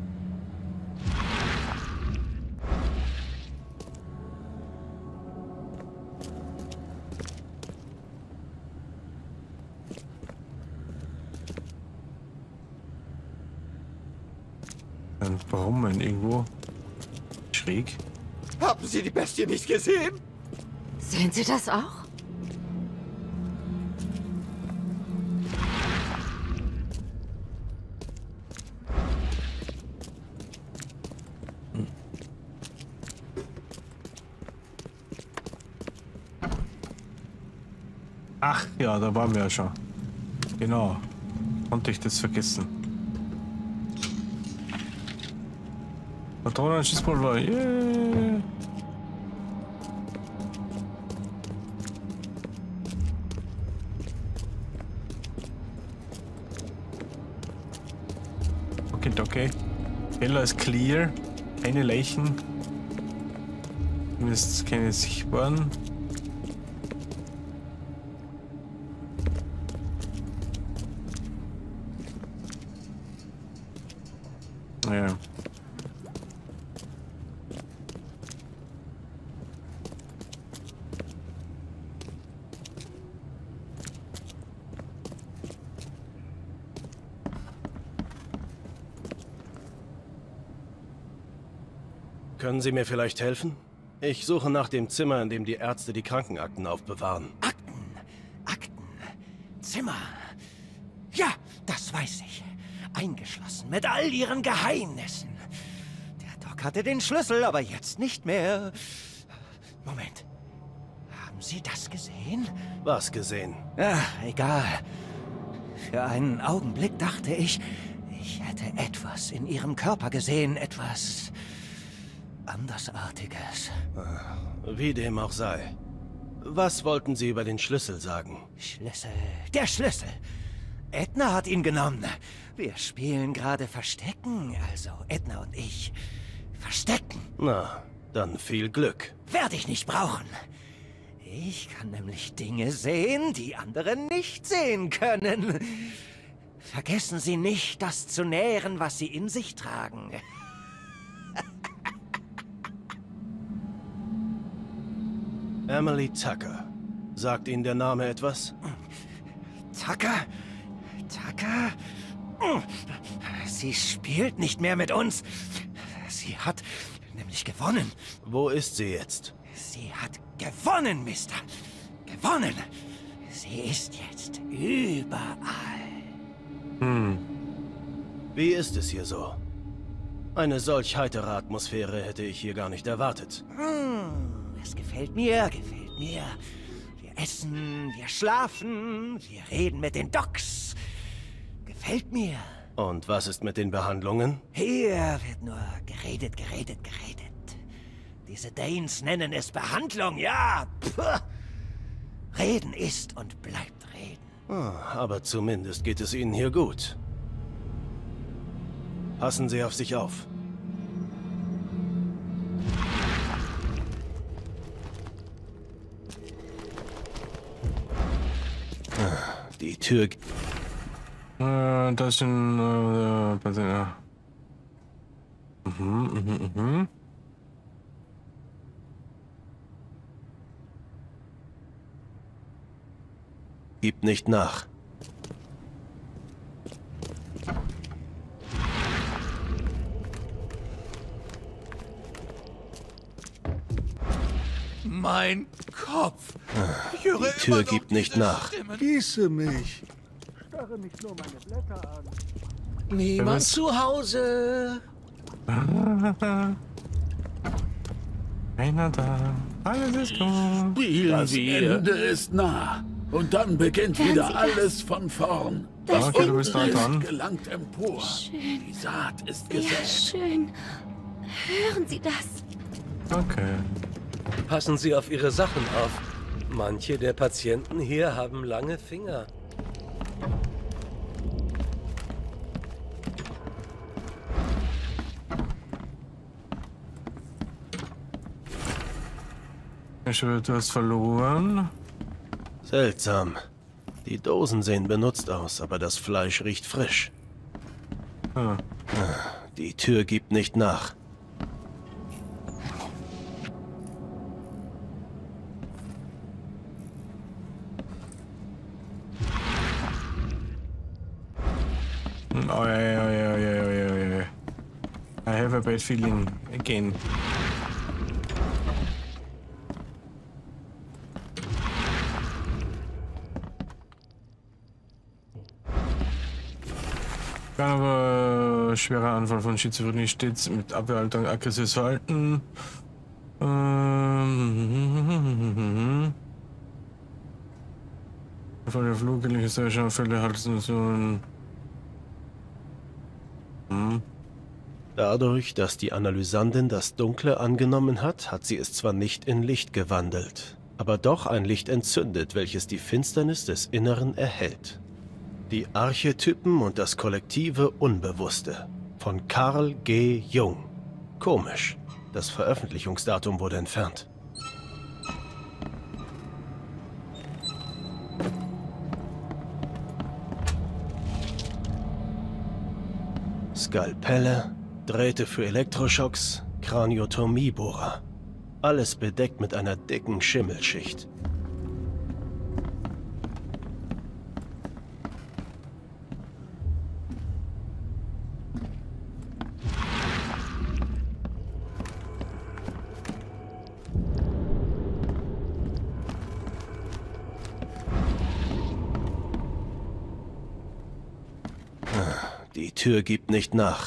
Ein Brummen irgendwo schräg. Haben Sie die Bestie nicht gesehen? Sehen Sie das auch? Ach ja, da waren wir ja schon. Genau. Konnte ich das vergessen. Patronen, Schießpulver, yeah. Okay, okay. Keller ist clear. Keine Leichen. Zumindest keine sichtbaren. Ja. Können Sie mir vielleicht helfen? Ich suche nach dem Zimmer, in dem die Ärzte die Krankenakten aufbewahren. Akten, Akten, Zimmer. Ja, das weiß ich. Eingeschlossen mit all ihren Geheimnissen. Der Doc hatte den Schlüssel, aber jetzt nicht mehr. Moment. Haben Sie das gesehen? Was gesehen? Ach, egal. Für einen Augenblick dachte ich, ich hätte etwas in ihrem Körper gesehen, etwas Andersartiges. Wie dem auch sei. Was wollten Sie über den Schlüssel sagen? Schlüssel. Der Schlüssel. Edna hat ihn genommen. Wir spielen gerade Verstecken, also Edna und ich. Verstecken. Na, dann viel Glück. Werde ich nicht brauchen. Ich kann nämlich Dinge sehen, die andere nicht sehen können. Vergessen Sie nicht, das zu nähren, was Sie in sich tragen. Emily Tucker. Sagt Ihnen der Name etwas? Tucker? Tucker? Sie spielt nicht mehr mit uns. Sie hat nämlich gewonnen. Wo ist sie jetzt? Sie hat gewonnen, Mister. Gewonnen. Sie ist jetzt überall. Hm. Wie ist es hier so? Eine solch heitere Atmosphäre hätte ich hier gar nicht erwartet. Hm, es gefällt mir, gefällt mir. Wir essen, wir schlafen, wir reden mit den Docs. Gefällt mir. Und was ist mit den Behandlungen? Hier wird nur geredet, geredet, geredet. Diese Danes nennen es Behandlung, ja. Puh. Reden ist und bleibt reden. Ah, aber zumindest geht es Ihnen hier gut. Passen Sie auf sich auf. Ah, die Tür... Äh, das sind... Äh, das sind ja. Mhm, mhm, mhm. Gib nicht nach. Mein Kopf. Ich Die höre Tür immer noch gibt nicht diese nach. Stimmen. Gieße mich. Niemand zu Hause. Keiner da. Alles ist gut. Spielen Das wir. Ende ist nah. Und dann beginnt Hören wieder Sie das? alles von vorn. Das Was okay, du bist unten da dran. ist, gelangt empor. Schön. Die Saat ist Ja, gesät. schön. Hören Sie das? Okay. Passen Sie auf Ihre Sachen auf. Manche der Patienten hier haben lange Finger. Ich höre, du hast verloren. Seltsam. Die Dosen sehen benutzt aus, aber das Fleisch riecht frisch. Ah. Die Tür gibt nicht nach. Oh, ja, ja, ja, ja, ja, ja, ja. I have a bad feeling again. Kann aber schwerer Anfall von Schizophrenie stets mit Abwehrhaltung aggressives Verhalten. Ähm. Von der Flug, hysterische Fälle halten so ein. Hm. Dadurch, dass die Analysandin das Dunkle angenommen hat, hat sie es zwar nicht in Licht gewandelt, aber doch ein Licht entzündet, welches die Finsternis des Inneren erhält. Die Archetypen und das kollektive Unbewusste von Carl G. Jung. Komisch. Das Veröffentlichungsdatum wurde entfernt. Skalpelle, Drähte für Elektroschocks, Kraniotomiebohrer. Alles bedeckt mit einer dicken Schimmelschicht. Die Tür gibt nicht nach.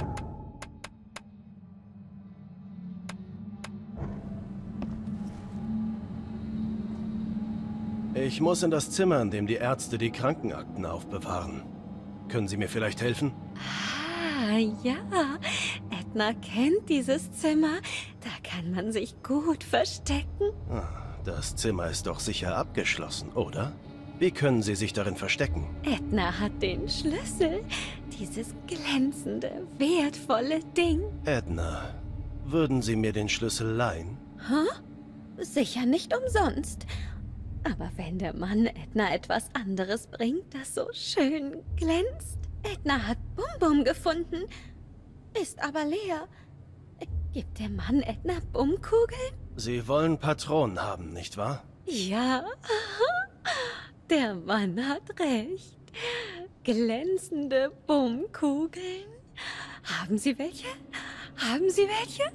Ich muss in das Zimmer, in dem die Ärzte die Krankenakten aufbewahren. Können Sie mir vielleicht helfen? Ah, ja. Edna kennt dieses Zimmer. Da kann man sich gut verstecken. Das Zimmer ist doch sicher abgeschlossen, oder? Wie können Sie sich darin verstecken? Edna hat den Schlüssel. Dieses glänzende, wertvolle Ding. Edna, würden Sie mir den Schlüssel leihen? Hä? Sicher nicht umsonst. Aber wenn der Mann Edna etwas anderes bringt, das so schön glänzt. Edna hat Bum-Bum gefunden, ist aber leer. Gibt der Mann Edna Bumkugeln? Sie wollen Patronen haben, nicht wahr? Ja, der Mann hat recht. Glänzende Bumkugeln. Haben Sie welche? Haben Sie welche?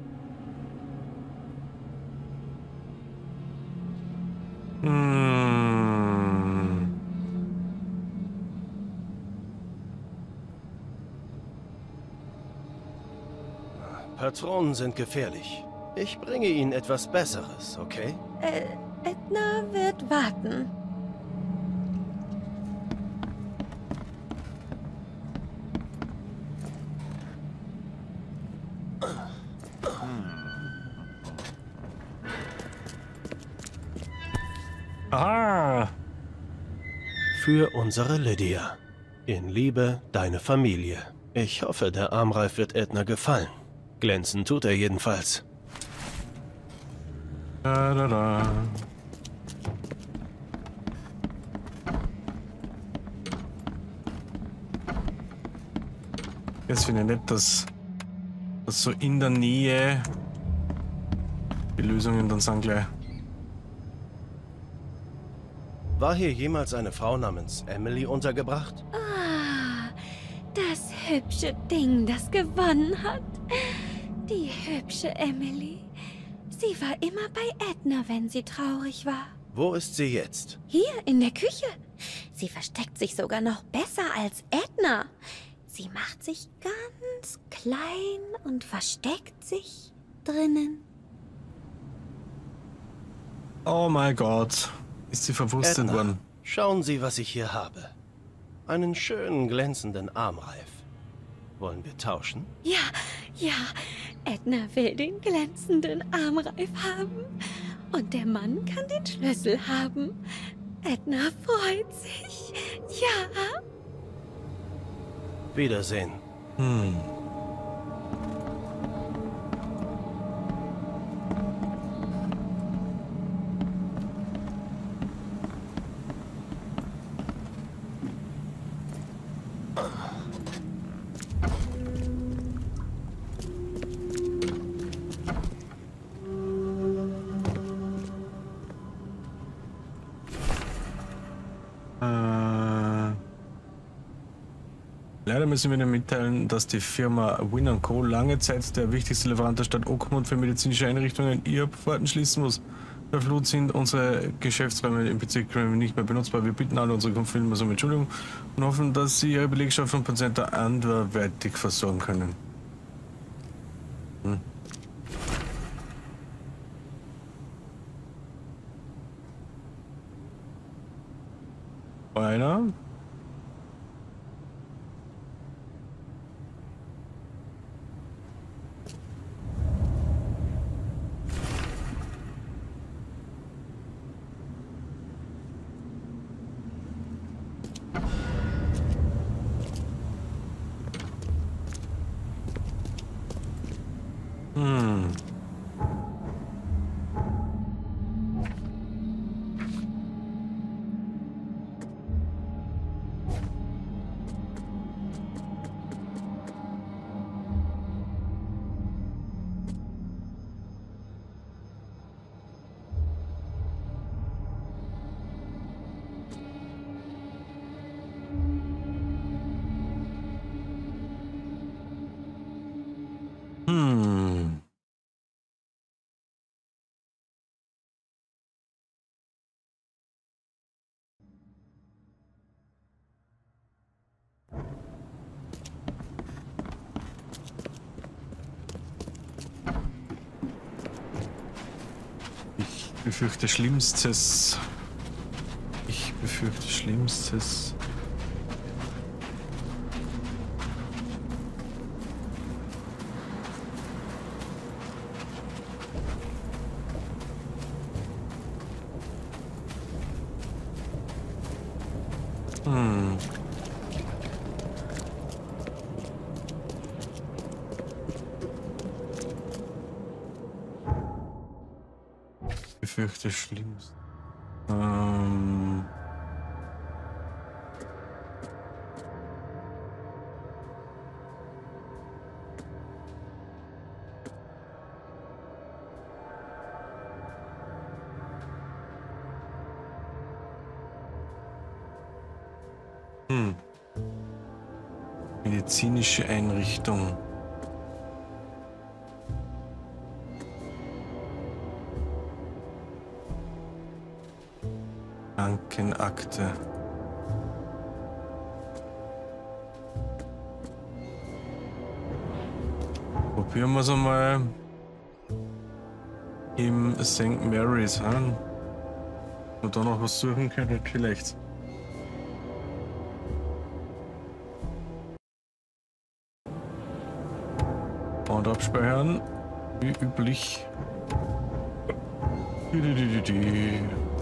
Hm. Patronen sind gefährlich. Ich bringe Ihnen etwas Besseres, okay? Äh, Edna wird warten. Ah. Für unsere Lydia. In Liebe, deine Familie. Ich hoffe, der Armreif wird Edna gefallen. Glänzen tut er jedenfalls. Da, da, da. Jetzt finde ich nicht, dass, dass so in der Nähe die Lösungen dann sind gleich. War hier jemals eine Frau namens Emily untergebracht? Ah, das hübsche Ding, das gewonnen hat. Die hübsche Emily. Sie war immer bei Edna, wenn sie traurig war. Wo ist sie jetzt? Hier in der Küche. Sie versteckt sich sogar noch besser als Edna. Sie macht sich ganz klein und versteckt sich drinnen. Oh mein Gott. Ist sie verwurstet Edna, worden? schauen Sie, was ich hier habe. Einen schönen, glänzenden Armreif. Wollen wir tauschen? Ja, ja. Edna will den glänzenden Armreif haben. Und der Mann kann den Schlüssel haben. Edna freut sich. Ja. Wiedersehen. Hm. Leider müssen wir Ihnen mitteilen, dass die Firma Win and Co. lange Zeit der wichtigste Lieferant der Stadt Oakmont für medizinische Einrichtungen ihr Pforten schließen muss. Bei Flut sind unsere Geschäftsräume im Bezirk nicht mehr benutzbar. Wir bitten alle unsere Kunden um Entschuldigung und hoffen, dass sie ihre Belegschaft und Patienten anderweitig versorgen können. Hm. Einer? Hm. befürchte Schlimmstes. Ich befürchte Schlimmstes. Hm. Ich befürchte Schlimmstes. Ähm. Hm. Medizinische Einrichtung. Krankenakte. Probieren wir es einmal im Sankt Mary's an. Wenn da noch was suchen könnte, vielleicht. Und abspeichern, wie üblich. Die, die, die, die.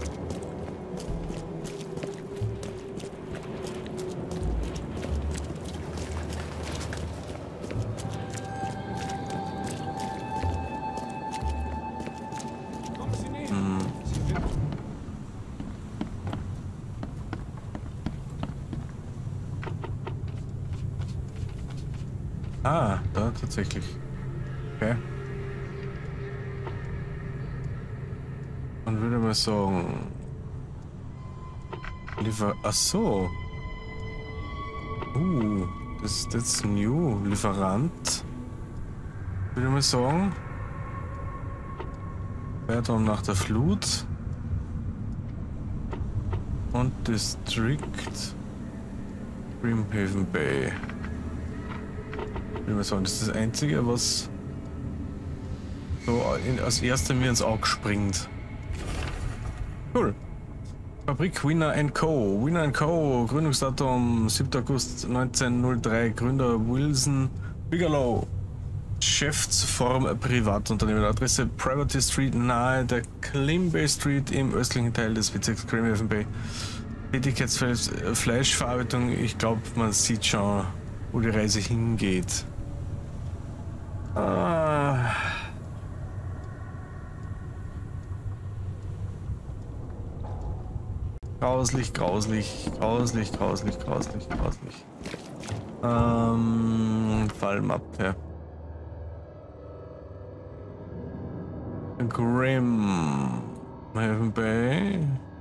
Hm. Ah, da tatsächlich. Okay. Dann würde man sagen. Liefer. Ach so. Uh, das ist jetzt new. Lieferant. Würde man sagen. Weiter nach der Flut. Und District. Brimhaven Bay. Würde man sagen, das ist das Einzige, was so in, als erster mir ins Auge springt. Cool. Fabrik Winner and Co. Winner and Co. Gründungsdatum siebter August neunzehnhundertdrei. Gründer Wilson Bigelow. Geschäftsform Privatunternehmen. Adresse Private Street nahe der Klimbay Street im östlichen Teil des Bezirks Brimhaven Bay. Tätigkeitsfeld Fleischverarbeitung. Ich glaube, man sieht schon, wo die Reise hingeht. Ah. Grauslich, grauslich, grauslich, grauslich, grauslich, grauslich. Ähm, Fallmappe. Grimhaven Bay.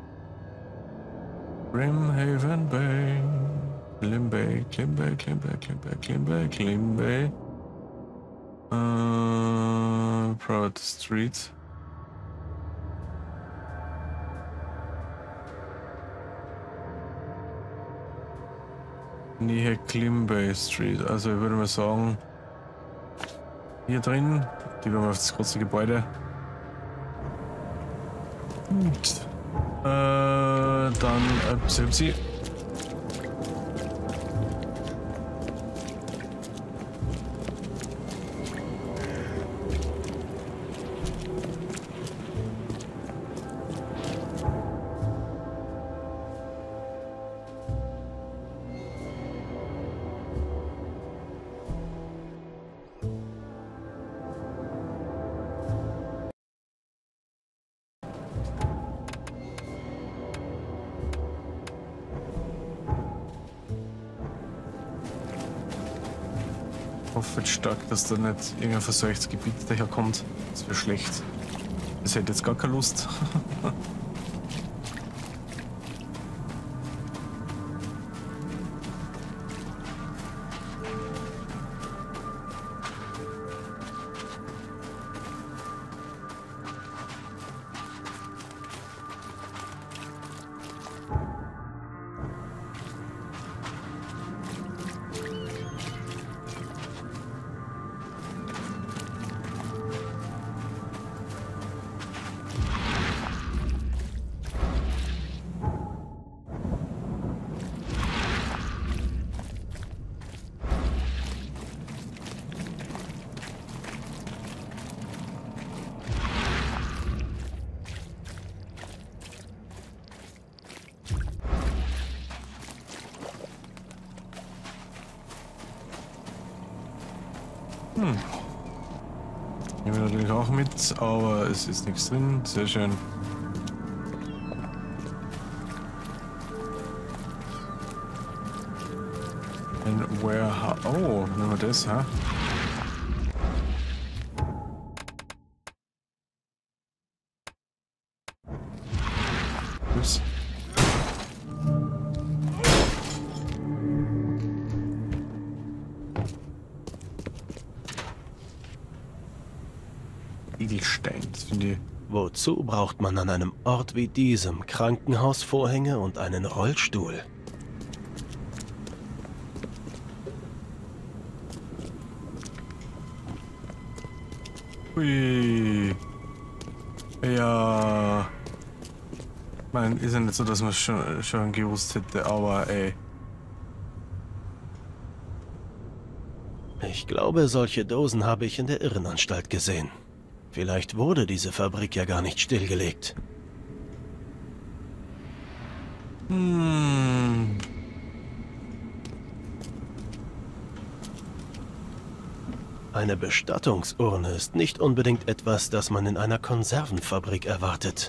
Grimhaven Bay. Klimbay, Klimbay, Klimbay, Klimbay, Klimbay, Klimbay. Äh, Private Street. Nähe Klimbay Street. Also ich würde mal sagen, hier drin, die wir mal auf das große Gebäude. Gut. Äh, dann äh, sie. Ich hoffe jetzt stark, dass da nicht irgendein verseuchtes Gebiet daherkommt. Das wäre schlecht. Das hätte jetzt gar keine Lust. Hm. Nehmen wir natürlich auch mit, aber es ist nichts drin. Sehr schön. Ein Warehouse. Oh, nehmen wir das, ha? Ups. Edelstein, das finde ich. Wozu braucht man an einem Ort wie diesem Krankenhausvorhänge und einen Rollstuhl? Ui. Ja. Man, ist ja nicht so, dass man es schon, schon gewusst hätte, aber ey. Ich glaube, solche Dosen habe ich in der Irrenanstalt gesehen. Vielleicht wurde diese Fabrik ja gar nicht stillgelegt. Hm. Eine Bestattungsurne ist nicht unbedingt etwas, das man in einer Konservenfabrik erwartet.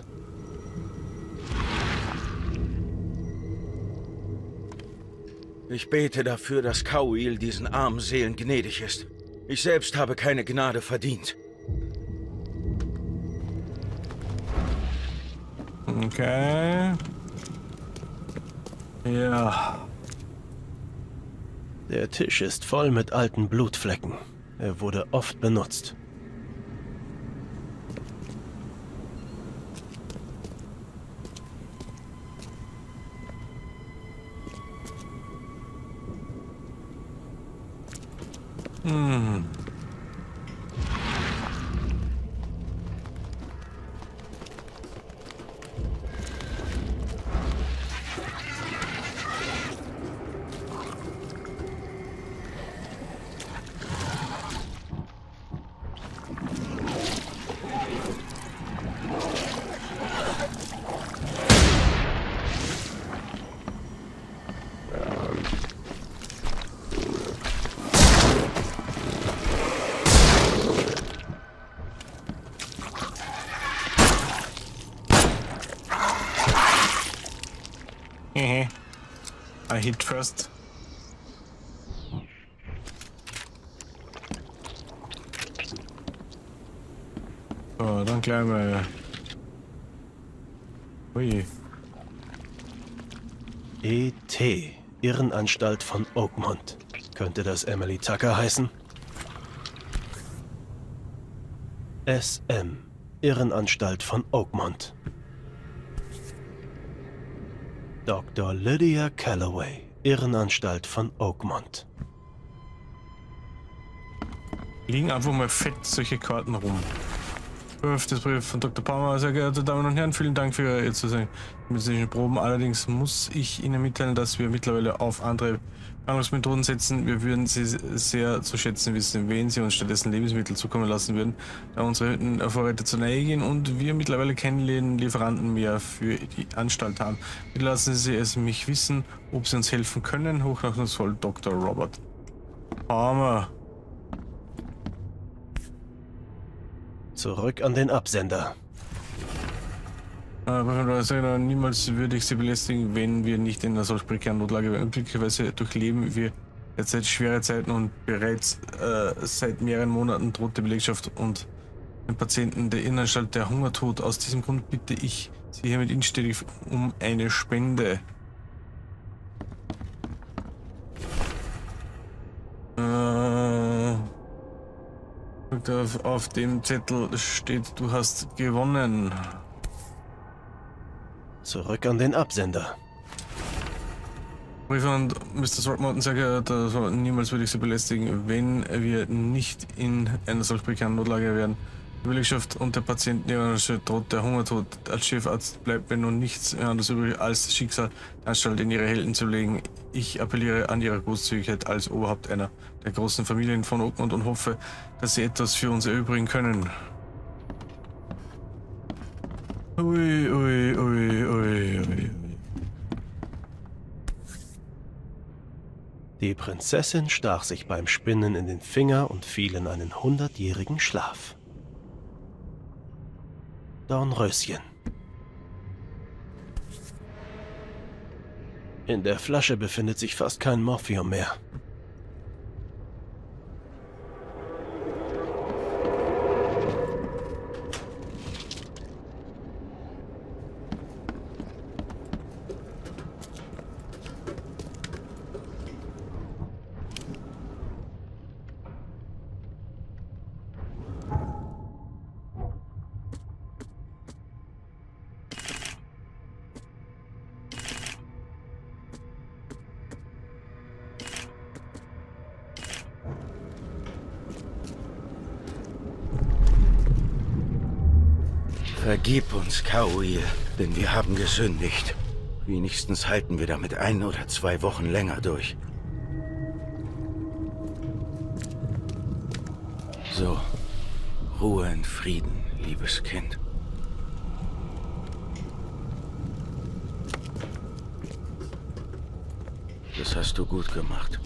Ich bete dafür, dass Kauil diesen armen Seelen gnädig ist. Ich selbst habe keine Gnade verdient. Okay. Ja. Der Tisch ist voll mit alten Blutflecken. Er wurde oft benutzt. Hm. I hit first. So, dann gleich mal. Ui. E T, Irrenanstalt von Oakmont. Könnte das Emily Tucker heißen? S M, Irrenanstalt von Oakmont. Doktor Lydia Calloway, Irrenanstalt von Oakmont. Liegen einfach mal fett solche Karten rum. Das Brief von Doktor Palmer. Sehr geehrte Damen und Herren, vielen Dank für Ihre zu medizinischen Proben. Allerdings muss ich Ihnen mitteilen, dass wir mittlerweile auf andere Behandlungsmethoden setzen. Wir würden Sie sehr zu schätzen wissen, wenn Sie uns stattdessen Lebensmittel zukommen lassen würden, da unsere Hüttenvorräte zu Neige gehen und wir mittlerweile keinen Lieferanten mehr für die Anstalt haben. Bitte lassen Sie es mich wissen, ob Sie uns helfen können. Hochachtungsvoll Doktor Robert Palmer. Zurück an den Absender. Aber niemals würde ich Sie belästigen, wenn wir nicht in einer solch prekären Notlage wären. Glücklicherweise durchleben wir derzeit schwere Zeiten und bereits äh, seit mehreren Monaten droht die Belegschaft und den Patienten der Innenanstalt der Hungertod. Aus diesem Grund bitte ich Sie hiermit inständig um eine Spende. Äh, auf, auf dem Zettel steht, du hast gewonnen. Zurück an den Absender. Brief an Mister Throckmorton, sehr geehrter, also niemals würde ich Sie belästigen, wenn wir nicht in einer solch prekären Notlage wären. Die Belegschaft und der Patient droht der Hungertod. Als Chefarzt bleibt mir nun nichts mehr anderes übrig, als das Schicksal der Anstalt in ihre Hände zu legen. Ich appelliere an Ihre Großzügigkeit als Oberhaupt einer der großen Familien von Oakmont und hoffe, dass Sie etwas für uns erübrigen können. Ui, ui, ui, ui, ui. Die Prinzessin stach sich beim Spinnen in den Finger und fiel in einen hundertjährigen Schlaf. Dornröschen. In der Flasche befindet sich fast kein Morphium mehr. Vergib uns, Kauil, denn wir haben gesündigt. Wenigstens halten wir damit ein oder zwei Wochen länger durch. So, Ruhe in Frieden, liebes Kind. Das hast du gut gemacht.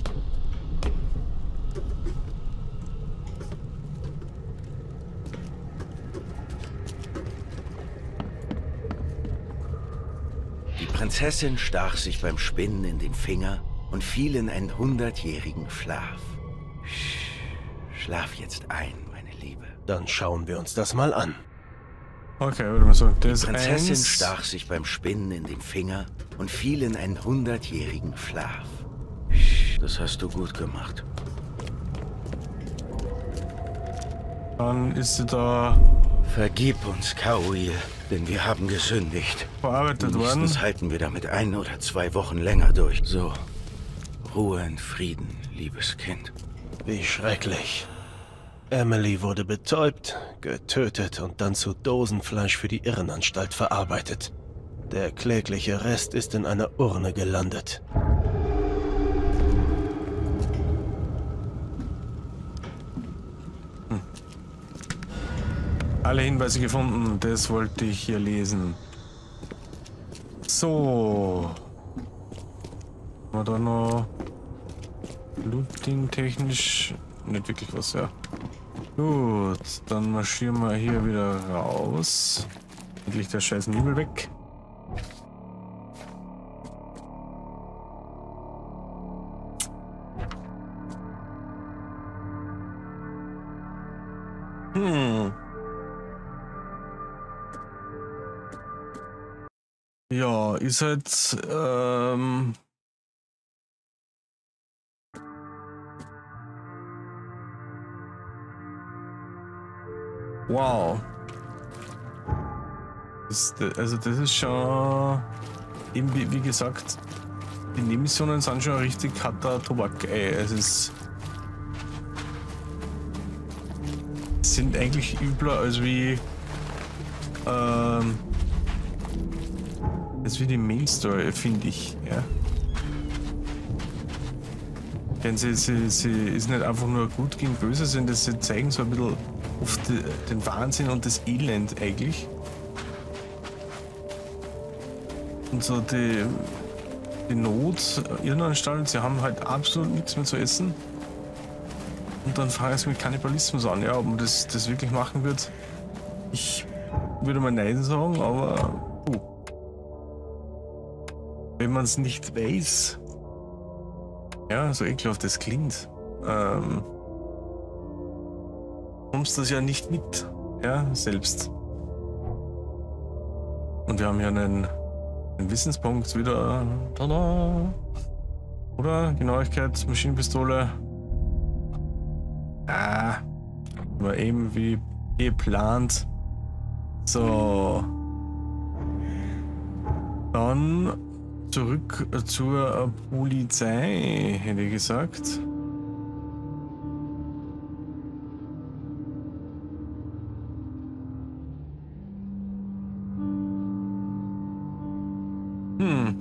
Die Prinzessin stach sich beim Spinnen in den Finger und fiel in einen hundertjährigen Schlaf. Schlaf jetzt ein, meine Liebe. Dann schauen wir uns das mal an. Okay, würde man sagen, das Die Prinzessin eins. stach sich beim Spinnen in den Finger und fiel in einen hundertjährigen Schlaf. Das hast du gut gemacht. Dann ist sie da Vergib uns, Kauil, denn wir haben gesündigt. verarbeitet worden. Wenigstens halten wir damit ein oder zwei Wochen länger durch. So, Ruhe in Frieden, liebes Kind. Wie schrecklich. Emily wurde betäubt, getötet und dann zu Dosenfleisch für die Irrenanstalt verarbeitet. Der klägliche Rest ist in einer Urne gelandet. Alle Hinweise gefunden, das wollte ich hier lesen. So. Haben wir da noch Looting-technisch nicht wirklich was, ja. Gut, dann marschieren wir hier wieder raus. Endlich der scheiß Nebel weg. Hm. Ja, ist halt, ähm... wow. Das, also das ist schon... Eben wie, wie gesagt, die Nebenmissionen sind schon richtig harter Tobak, ey. Es ist... sind eigentlich übler als wie... Ähm... als wie die Main Story, finde ich, ja. Denn sie, sie, sie ist nicht einfach nur gut gegen böse, sondern sie zeigen so ein bisschen oft den Wahnsinn und das Elend eigentlich. Und so die, die Not, Irrenanstalt, sie haben halt absolut nichts mehr zu essen. Und dann fangen sie mit Kannibalismus an, ja, ob man das, das wirklich machen wird. Ich würde mal nein sagen, aber puh. Wenn man es nicht weiß, ja, so ekelhaft das klingt, ähm, kommst das ja nicht mit, ja, selbst. Und wir haben hier einen, einen Wissenspunkt wieder, tada, oder? Genauigkeit, Maschinenpistole, ah, war eben wie geplant, so, dann zurück zur Polizei, hätte ich gesagt. Hm.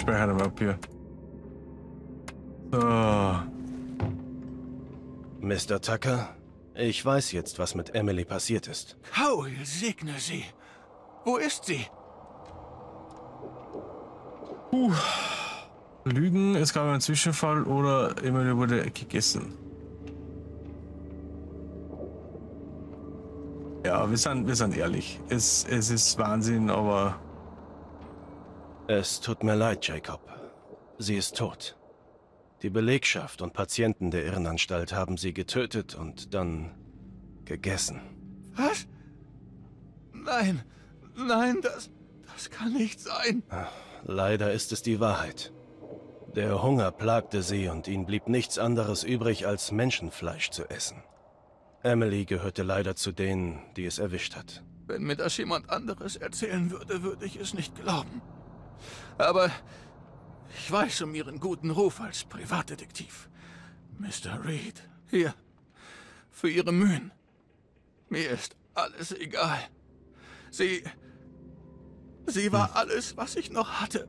speichern wir ab hier. So. Mister Tucker, ich weiß jetzt, was mit Emily passiert ist. Kaul segne sie. Wo ist sie? Uh. Lügen, es gab einen Zwischenfall oder Emily wurde gegessen. Ja, wir sind, wir sind ehrlich. Es, es ist Wahnsinn, aber... Es tut mir leid, Jacob. Sie ist tot. Die Belegschaft und Patienten der Irrenanstalt haben sie getötet und dann gegessen. Was? Nein, nein, das, das kann nicht sein. Leider ist es die Wahrheit. Der Hunger plagte sie und ihnen blieb nichts anderes übrig, als Menschenfleisch zu essen. Emily gehörte leider zu denen, die es erwischt hat. Wenn mir das jemand anderes erzählen würde, würde ich es nicht glauben. Aber ich weiß um Ihren guten Ruf als Privatdetektiv. Mister Reed, hier, für Ihre Mühen. Mir ist alles egal. Sie... Sie war alles, was ich noch hatte.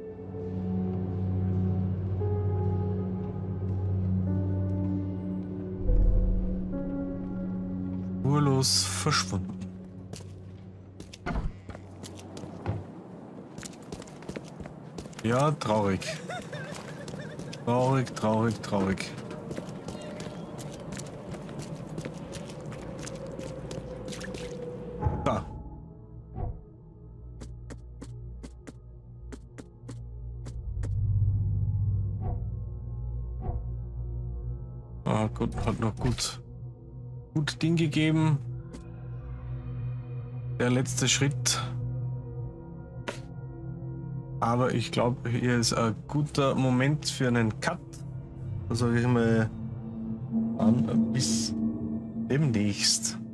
Spurlos verschwunden. Ja, traurig. Traurig, traurig, traurig. Da. Ah, gut, hat noch gut, gut Ding gegeben. Der letzte Schritt. Aber ich glaube, hier ist ein guter Moment für einen Cut. Da sage ich mal an, bis demnächst.